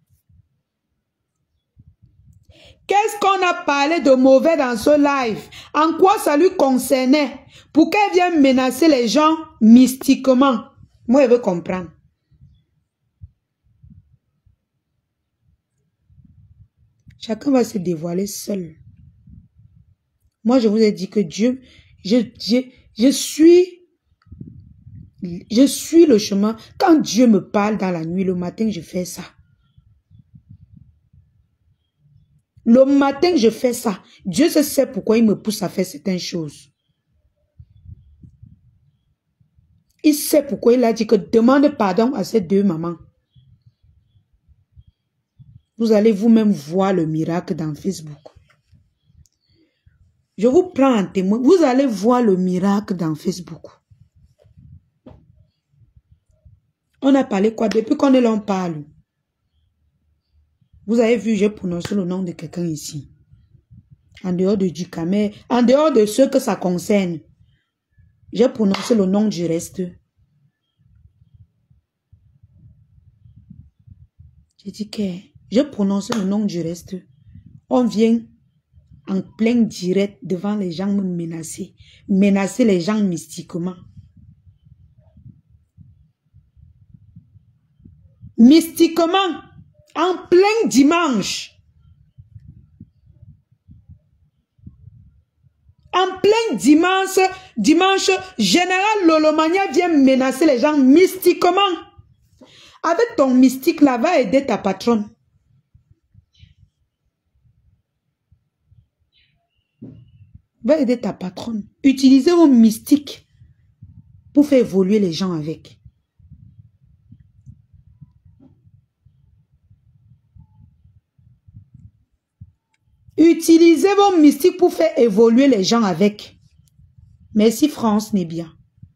Qu'est-ce qu'on a parlé de mauvais dans ce live? En quoi ça lui concernait? Pour qu'elle vienne menacer les gens mystiquement? Moi, je veux comprendre. Chacun va se dévoiler seul. Moi, je vous ai dit que Dieu, je, je, je suis, je suis le chemin. Quand Dieu me parle dans la nuit, le matin, je fais ça. Le matin, je fais ça. Dieu sait pourquoi il me pousse à faire certaines choses. Il sait pourquoi il a dit que demande pardon à ces deux mamans. Vous allez vous-même voir le miracle dans Facebook. Je vous prends en témoin. Vous allez voir le miracle dans Facebook. On a parlé quoi? Depuis qu'on est là, on parle. Vous avez vu, j'ai prononcé le nom de quelqu'un ici. En dehors de Duka, mais en dehors de ceux que ça concerne. J'ai prononcé le nom du reste. J'ai dit que j'ai prononcé le nom du reste. On vient en plein direct devant les gens me menacer. Menacer les gens mystiquement. Mystiquement. En plein dimanche. En plein dimanche, dimanche, Général Lolomania vient menacer les gens mystiquement. Avec ton mystique là, va aider ta patronne. Va aider ta patronne. Utilisez vos mystiques pour faire évoluer les gens avec. Utilisez vos mystiques pour faire évoluer les gens avec. Merci France Nebia.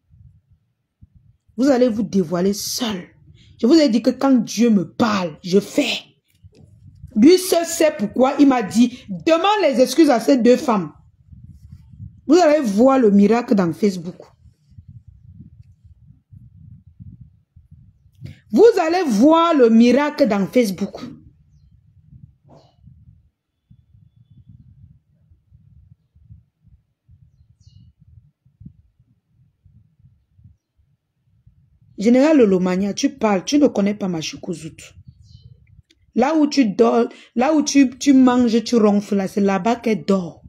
Vous allez vous dévoiler seul. Je vous ai dit que quand Dieu me parle, je fais. Lui seul sait pourquoi il m'a dit, demande les excuses à ces deux femmes. Vous allez voir le miracle dans Facebook. Vous allez voir le miracle dans Facebook. Général Lolomania, tu parles, tu ne connais pas ma choucouzoute. Là où tu dors, là où tu, tu manges, tu ronfles, là, c'est là-bas qu'elle dort.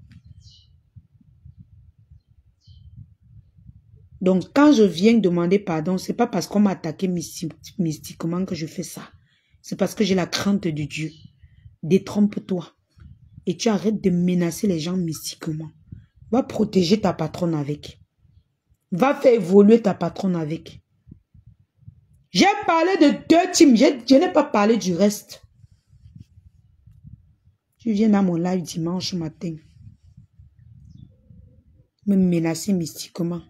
Donc, quand je viens demander pardon, c'est pas parce qu'on m'a attaqué mystiquement que je fais ça. C'est parce que j'ai la crainte de Dieu. Détrompe-toi. Et tu arrêtes de menacer les gens mystiquement. Va protéger ta patronne avec. Va faire évoluer ta patronne avec. J'ai parlé de deux teams. Je, je n'ai pas parlé du reste. Tu viens dans mon live dimanche matin. Me menacer mystiquement.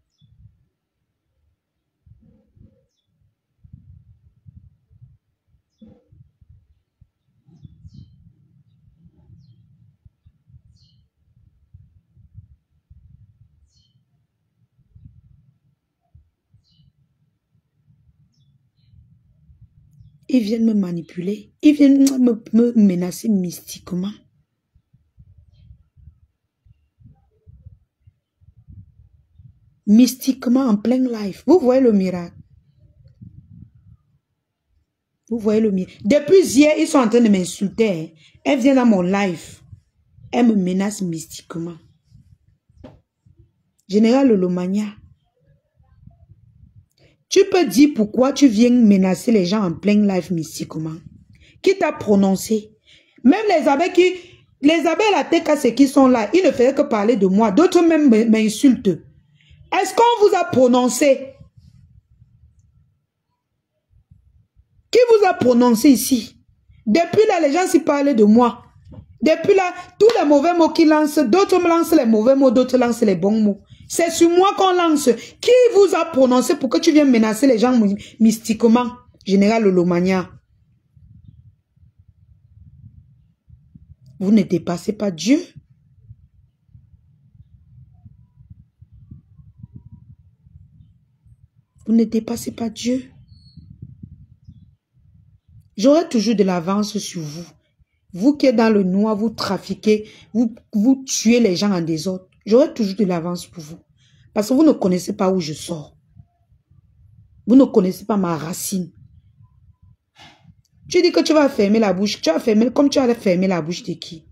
Ils viennent me manipuler. Ils viennent me, me menacer mystiquement. mystiquement en plein live. Vous voyez le miracle. Vous voyez le miracle. Depuis hier, ils sont en train de m'insulter. Hein. Elle vient dans mon live. Elle me menace mystiquement. Général Lolomania, tu peux dire pourquoi tu viens menacer les gens en plein live mystiquement? Qui t'a prononcé? Même les abeilles qui... Les abeilles à la tête, qui sont là, ils ne faisaient que parler de moi. D'autres même m'insultent. Est-ce qu'on vous a prononcé? Qui vous a prononcé ici? Depuis là, les gens s'y parlaient de moi. Depuis là, tous les mauvais mots qu'ils lancent, d'autres me lancent les mauvais mots, d'autres lancent les bons mots. C'est sur moi qu'on lance. Qui vous a prononcé pour que tu viennes menacer les gens mystiquement? Général Lolomania. Vous ne dépassez pas Dieu. Vous ne dépassez pas Dieu. J'aurai toujours de l'avance sur vous. Vous qui êtes dans le noir, vous trafiquez, vous, vous tuez les gens en désordre. J'aurai toujours de l'avance pour vous. Parce que vous ne connaissez pas où je sors. Vous ne connaissez pas ma racine. Tu dis que tu vas fermer la bouche. Tu vas fermer comme tu allais fermer la bouche de qui?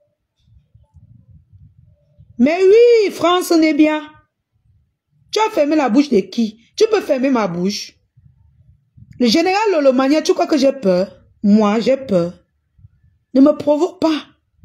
Mais oui, France n'est bien. Tu as fermé la bouche de qui? Tu peux fermer ma bouche. Le général Lolomania, tu crois que j'ai peur? Moi, j'ai peur. Ne me provoque pas.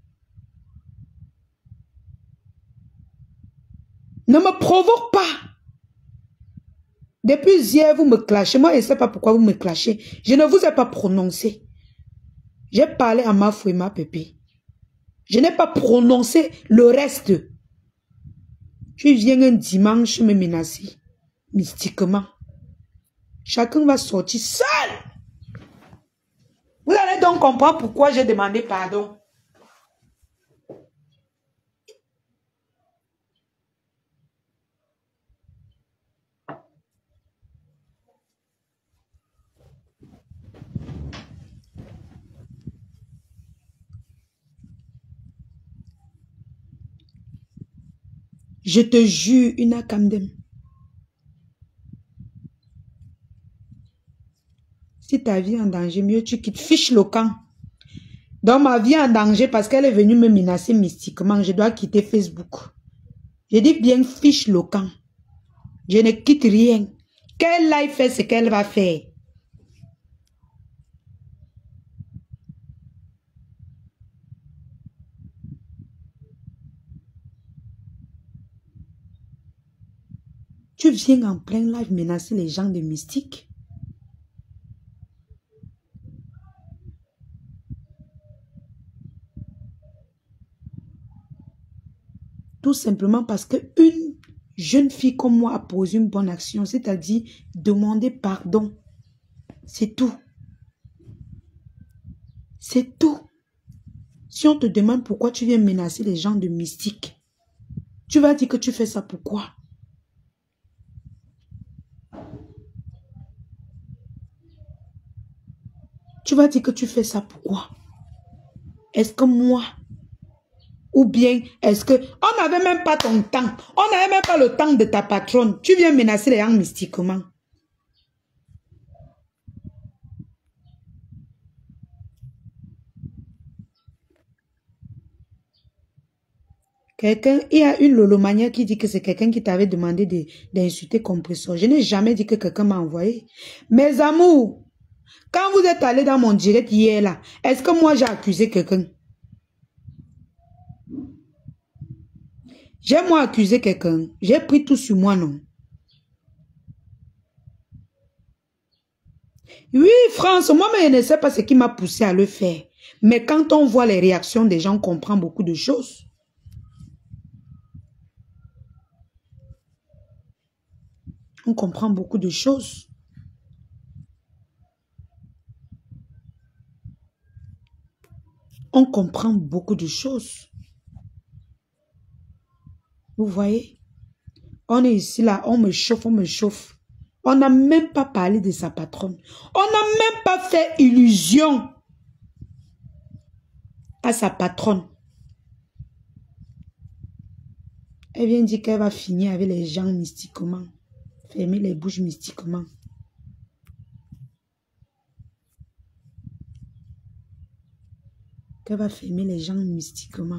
Ne me provoque pas. Depuis hier, vous me clashez. Moi, je ne sais pas pourquoi vous me clashez. Je ne vous ai pas prononcé. J'ai parlé à ma fouille, ma pépé. Je n'ai pas prononcé le reste. Tu viens un dimanche me menacer. Mystiquement. Chacun va sortir seul. Vous allez donc comprendre pourquoi j'ai demandé pardon. Je te jure, une akamdem. Si ta vie est en danger, mieux tu quittes. Fiche le camp. Donc ma vie est en danger parce qu'elle est venue me menacer mystiquement. Je dois quitter Facebook. Je dis bien fiche le camp. Je ne quitte rien. Qu'elle aille faire ce qu'elle va faire. Tu viens en plein live menacer les gens de mystique. Tout simplement parce qu'une jeune fille comme moi a posé une bonne action, c'est-à-dire demander pardon. C'est tout. C'est tout. Si on te demande pourquoi tu viens menacer les gens de mystique, tu vas dire que tu fais ça pourquoi? Tu vas dire que tu fais ça pourquoi? Est-ce que moi... Ou bien, est-ce que... On n'avait même pas ton temps. On n'avait même pas le temps de ta patronne. Tu viens menacer les gens mystiquement. Quelqu'un... Il y a une Lolomania qui dit que c'est quelqu'un qui t'avait demandé d'insulter Compressor. Je n'ai jamais dit que quelqu'un m'a envoyé. Mes amours, quand vous êtes allé dans mon direct hier là, est-ce que moi j'ai accusé quelqu'un? J'ai moi accusé quelqu'un. J'ai pris tout sur moi, non? Oui, France, moi, mais je ne sais pas ce qui m'a poussé à le faire. Mais quand on voit les réactions des gens, on comprend beaucoup de choses. On comprend beaucoup de choses. On comprend beaucoup de choses. Vous voyez? On est ici, là, on me chauffe, on me chauffe. On n'a même pas parlé de sa patronne. On n'a même pas fait illusion à sa patronne. Elle vient dire qu'elle va finir avec les gens mystiquement. Fermer les bouches mystiquement. Qu'elle va fermer les gens mystiquement.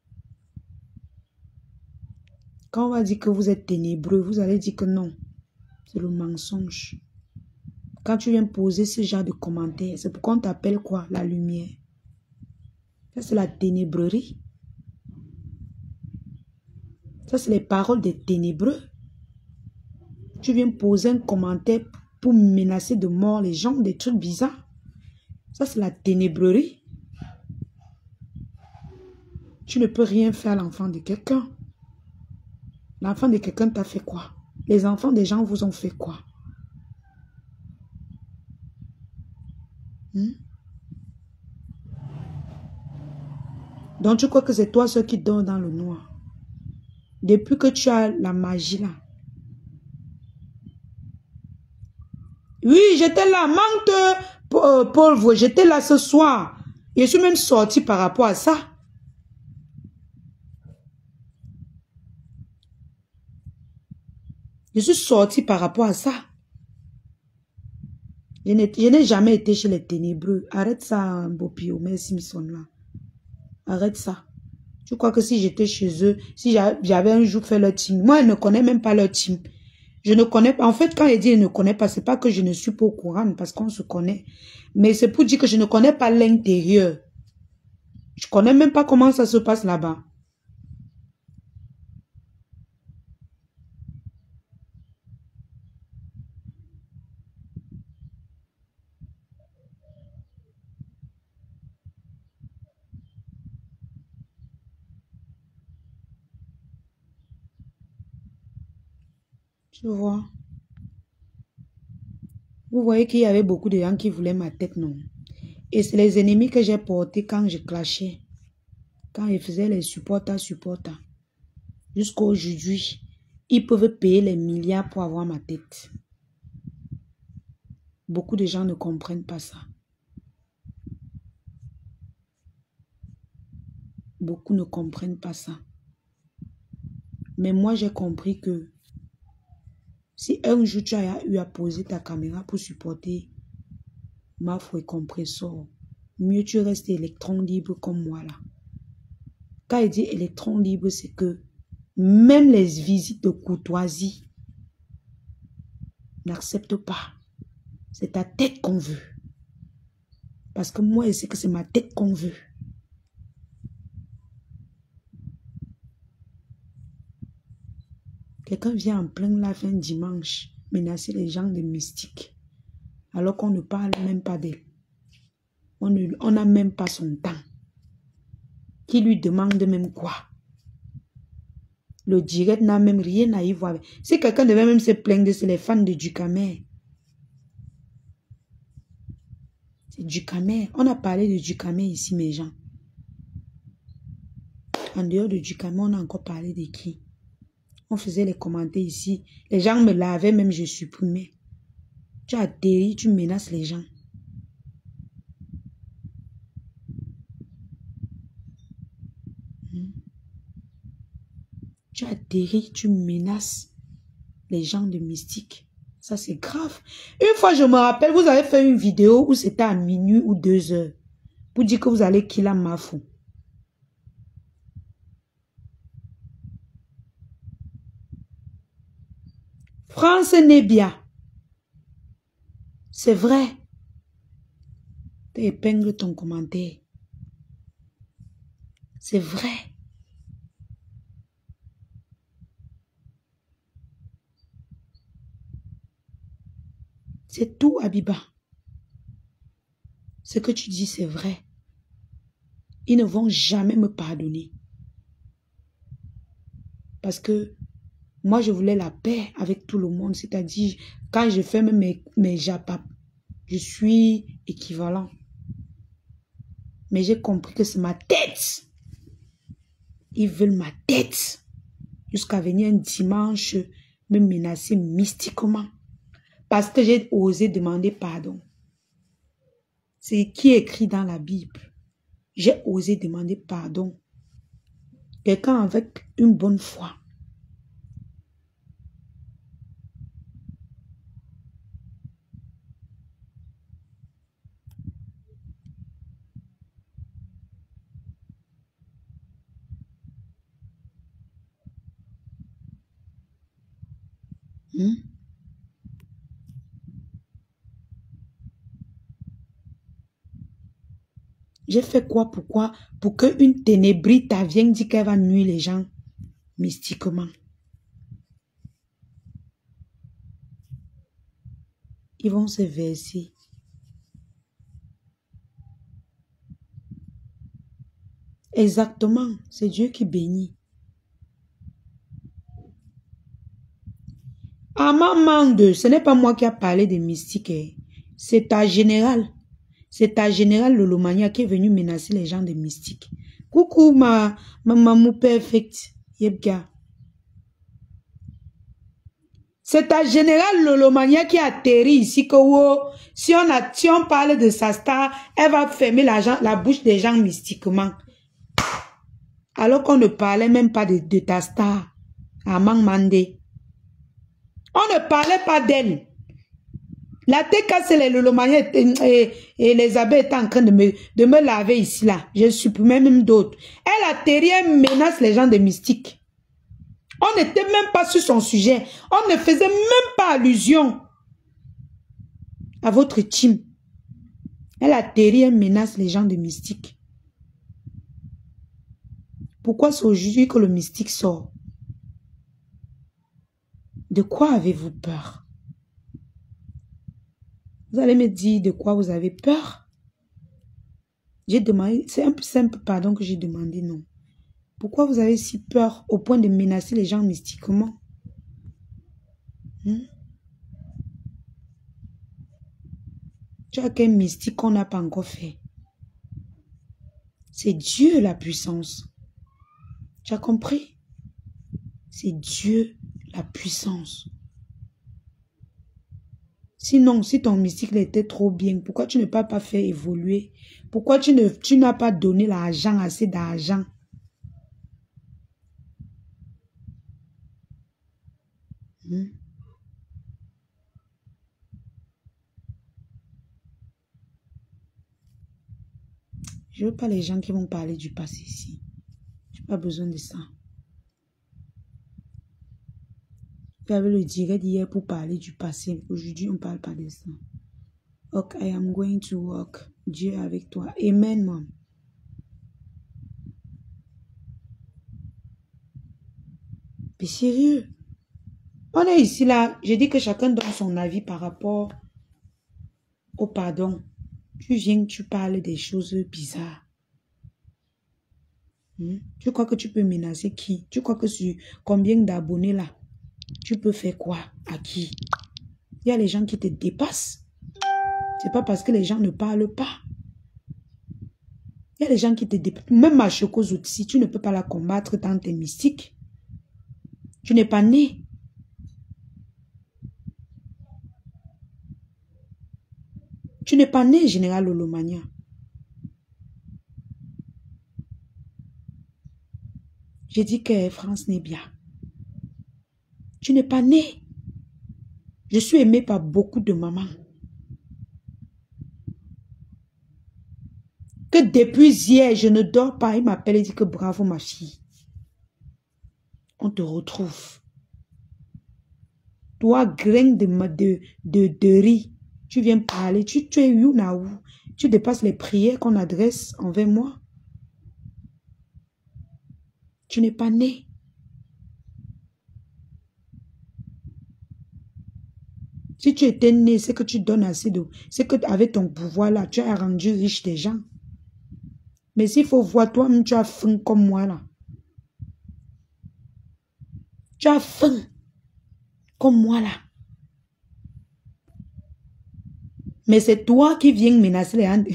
Quand on va dire que vous êtes ténébreux, vous allez dire que non. C'est le mensonge. Quand tu viens poser ce genre de commentaires, c'est pourquoi on t'appelle quoi? La lumière. Ça, c'est la ténébrerie. Ça, c'est les paroles des ténébreux. Tu viens poser un commentaire pour menacer de mort les gens, des trucs bizarres. Ça, c'est la ténébrerie. Tu ne peux rien faire à l'enfant de quelqu'un. L'enfant de quelqu'un t'a fait quoi? Les enfants des gens vous ont fait quoi? Hmm? Donc tu crois que c'est toi ceux qui dort dans le noir. Depuis que tu as la magie là. Oui, j'étais là, manque pauvre, j'étais là ce soir. Je suis même sorti par rapport à ça. Je suis sorti par rapport à ça. Je n'ai jamais été chez les ténébreux. Arrête ça, Bopio, merci Misson là. Arrête ça. Tu crois que si j'étais chez eux, si j'avais un jour fait leur team, moi, je ne connais même pas leur team. Je ne connais pas. En fait, quand il dit je ne connais pas, c'est pas que je ne suis pas au courant parce qu'on se connaît. Mais c'est pour dire que je ne connais pas l'intérieur. Je connais même pas comment ça se passe là-bas. Tu vois. Vous voyez qu'il y avait beaucoup de gens qui voulaient ma tête, non? Et c'est les ennemis que j'ai portés quand je clashais. Quand ils faisaient les supporters, supporters. Jusqu'à aujourd'hui, ils peuvent payer les milliards pour avoir ma tête. Beaucoup de gens ne comprennent pas ça. Beaucoup ne comprennent pas ça. Mais moi, j'ai compris que si un jour tu as eu à poser ta caméra pour supporter ma foi compresseur, mieux tu restes électron libre comme moi là. Quand il dit électron libre, c'est que même les visites de courtoisie n'acceptent pas. C'est ta tête qu'on veut. Parce que moi, je sais que c'est ma tête qu'on veut. Quelqu'un vient en plein la fin dimanche menacer les gens de mystique. Alors qu'on ne parle même pas d'elle. On n'a même pas son temps. Qui lui demande même quoi? Le direct n'a même rien à y voir. Si quelqu'un devait même se plaindre, c'est les fans de Ducamer. C'est Ducamer. On a parlé de Ducamer ici, mes gens. En dehors de Ducamer, on a encore parlé de qui? On faisait les commentaires ici. Les gens me lavaient, même je supprimais. Tu atterris, tu menaces les gens. Hmm. Tu atterris, tu menaces les gens de mystique. Ça, c'est grave. Une fois, je me rappelle, vous avez fait une vidéo où c'était à minuit ou deux heures. Pour dire que vous allez killer Mafou. France Nebia. C'est vrai. Tu épingles ton commentaire. C'est vrai. C'est tout, Abiba. Ce que tu dis, c'est vrai. Ils ne vont jamais me pardonner. Parce que moi, je voulais la paix avec tout le monde. C'est-à-dire, quand je fais même mes, mes japap, je suis équivalent. Mais j'ai compris que c'est ma tête. Ils veulent ma tête. Jusqu'à venir un dimanche me menacer mystiquement. Parce que j'ai osé demander pardon. C'est qui écrit dans la Bible. J'ai osé demander pardon. Quelqu'un avec une bonne foi. Hmm? J'ai fait quoi? Pourquoi? Pour qu'une ténébrite vienne dire qu'elle va nuire les gens mystiquement. Ils vont se verser. Exactement. C'est Dieu qui bénit. À maman de, ce n'est pas moi qui a parlé des mystiques. C'est ta générale. C'est ta générale Lolomania qui est venue menacer les gens des mystiques. Coucou ma ma maman perfect. Yebga. C'est ta générale Lolomania qui a atterri ici que oh, si on a si on parle de sa star, elle va fermer la, la bouche des gens mystiquement. Alors qu'on ne parlait même pas de, de ta star. Amang Mandé. On ne parlait pas d'elle. La T K, c'est les Lolomania et, et, et les abeilles étaient en train de me, de me laver ici, là. Je supprimais même d'autres. Elle atterrit, elle menace les gens de mystiques. On n'était même pas sur son sujet. On ne faisait même pas allusion à votre team. Elle atterrit, elle menace les gens de mystique. Pourquoi c'est aujourd'hui que le mystique sort? De quoi avez-vous peur? Vous allez me dire de quoi vous avez peur? J'ai demandé, c'est un peu simple pardon que j'ai demandé, non. Pourquoi vous avez si peur au point de menacer les gens mystiquement? Hmm? Tu as quel mystique qu'on n'a pas encore fait? C'est Dieu la puissance. Tu as compris? C'est Dieu la puissance. Sinon, si ton mystique était trop bien, pourquoi tu ne peux pas faire évoluer? Pourquoi tu ne, tu n'as pas donné l'argent, assez d'argent? Hmm? Je veux pas les gens qui vont parler du passé ici. Je n'ai pas besoin de ça. J'avais le direct d'hier pour parler du passé. Aujourd'hui, on ne parle pas de ça. Ok, I am going to work. Dieu avec toi. Amen, maman. Mais sérieux. On est ici, là. J'ai dit que chacun donne son avis par rapport au pardon. Tu viens, tu parles des choses bizarres. Hmm? Tu crois que tu peux menacer qui? Tu crois que sur combien d'abonnés là? Tu peux faire quoi? À qui? Il y a les gens qui te dépassent. C'est pas parce que les gens ne parlent pas. Il y a les gens qui te dépassent. Même ma Chocozout, si tu ne peux pas la combattre dans tes mystiques, tu n'es pas né. Tu n'es pas né, Général Lolomania. J'ai dit que France n'est bien. Tu n'es pas né. Je suis aimée par beaucoup de mamans. Que depuis hier, je ne dors pas. Il m'appelle et dit que bravo ma fille. On te retrouve. Toi, graine de, de, de, de riz, tu viens parler. Tu, tu es Yunaou. Tu dépasses les prières qu'on adresse envers moi. Tu n'es pas né. Si tu étais né, c'est que tu donnes assez de... C'est que avec ton pouvoir là, tu as rendu riche des gens. Mais s'il faut voir toi-même, tu as faim comme moi là. Tu as faim comme moi là. Mais c'est toi qui viens menacer les gens.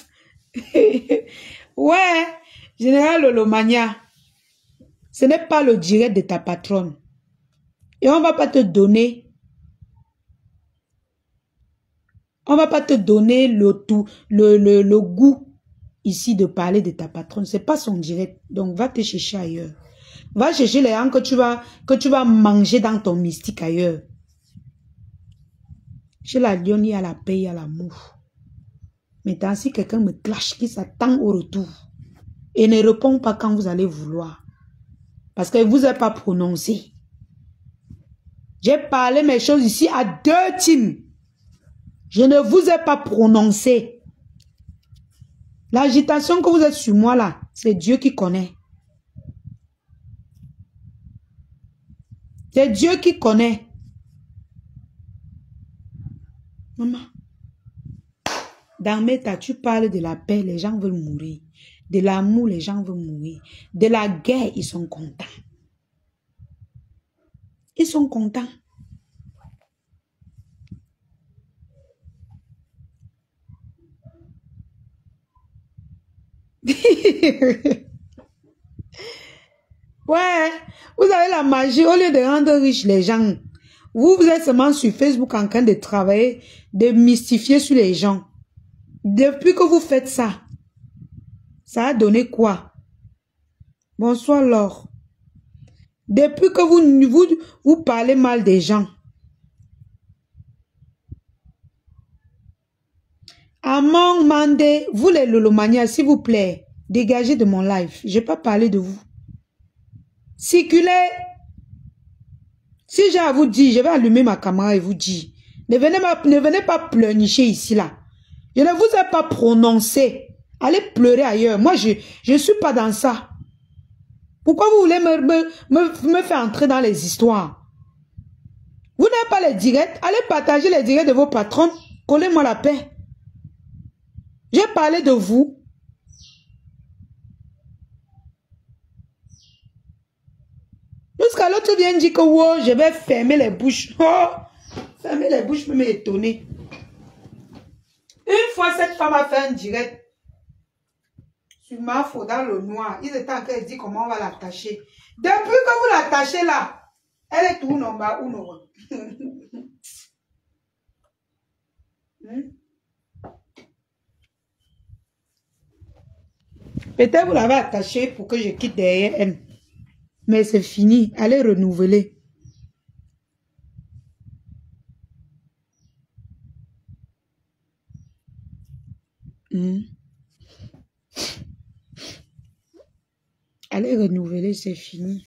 Ouais, Général Lolomania, ce n'est pas le direct de ta patronne. Et on ne va pas te donner... On ne va pas te donner le, tout, le, le, le goût ici de parler de ta patronne. Ce n'est pas son direct. Donc, va te chercher ailleurs. Va chercher les gens que tu vas, que tu vas manger dans ton mystique ailleurs. Chez la lionne, il y a la paix, il y a l'amour. Maintenant, si quelqu'un me clash, qui s'attend au retour et ne répond pas quand vous allez vouloir, parce que vous n'avez pas prononcé. J'ai parlé mes choses ici à deux teams. Je ne vous ai pas prononcé. L'agitation que vous êtes sur moi là, c'est Dieu qui connaît. C'est Dieu qui connaît. Maman, dans mes tas, tu parles de la paix, les gens veulent mourir. De l'amour, les gens veulent mourir. De la guerre, ils sont contents. Ils sont contents. Ouais, vous avez la magie, au lieu de rendre riches les gens, vous, vous êtes seulement sur Facebook en train de travailler, de mystifier sur les gens. Depuis que vous faites ça, ça a donné quoi? Bonsoir Laure. Depuis que vous, vous, vous parlez mal des gens. Amon Mandé, vous les Lolomania, s'il vous plaît, dégagez de mon live. Je n'ai pas parlé de vous. Circulez. Si j'ai à vous dire, je vais allumer ma caméra et vous dire. Ne venez, ne venez pas pleurnicher ici, là. Je ne vous ai pas prononcé. Allez pleurer ailleurs. Moi, je ne suis pas dans ça. Pourquoi vous voulez me, me, me, me faire entrer dans les histoires? Vous n'avez pas les directs. Allez partager les directs de vos patrons. Collez-moi la paix. J'ai parlé de vous. Jusqu'à l'autre vient dire que wow, je vais fermer les bouches. Oh, fermer les bouches peut m'étonner. Une fois, cette femme a fait un direct sur ma faute dans le noir. Ils étaient en train de dire comment on va l'attacher. Depuis que vous l'attachez là, elle est tout en bas ou non. Peut-être vous l'avez attachée pour que je quitte derrière elle. Mais c'est fini. Allez renouveler. Mmh. Allez renouveler, c'est fini.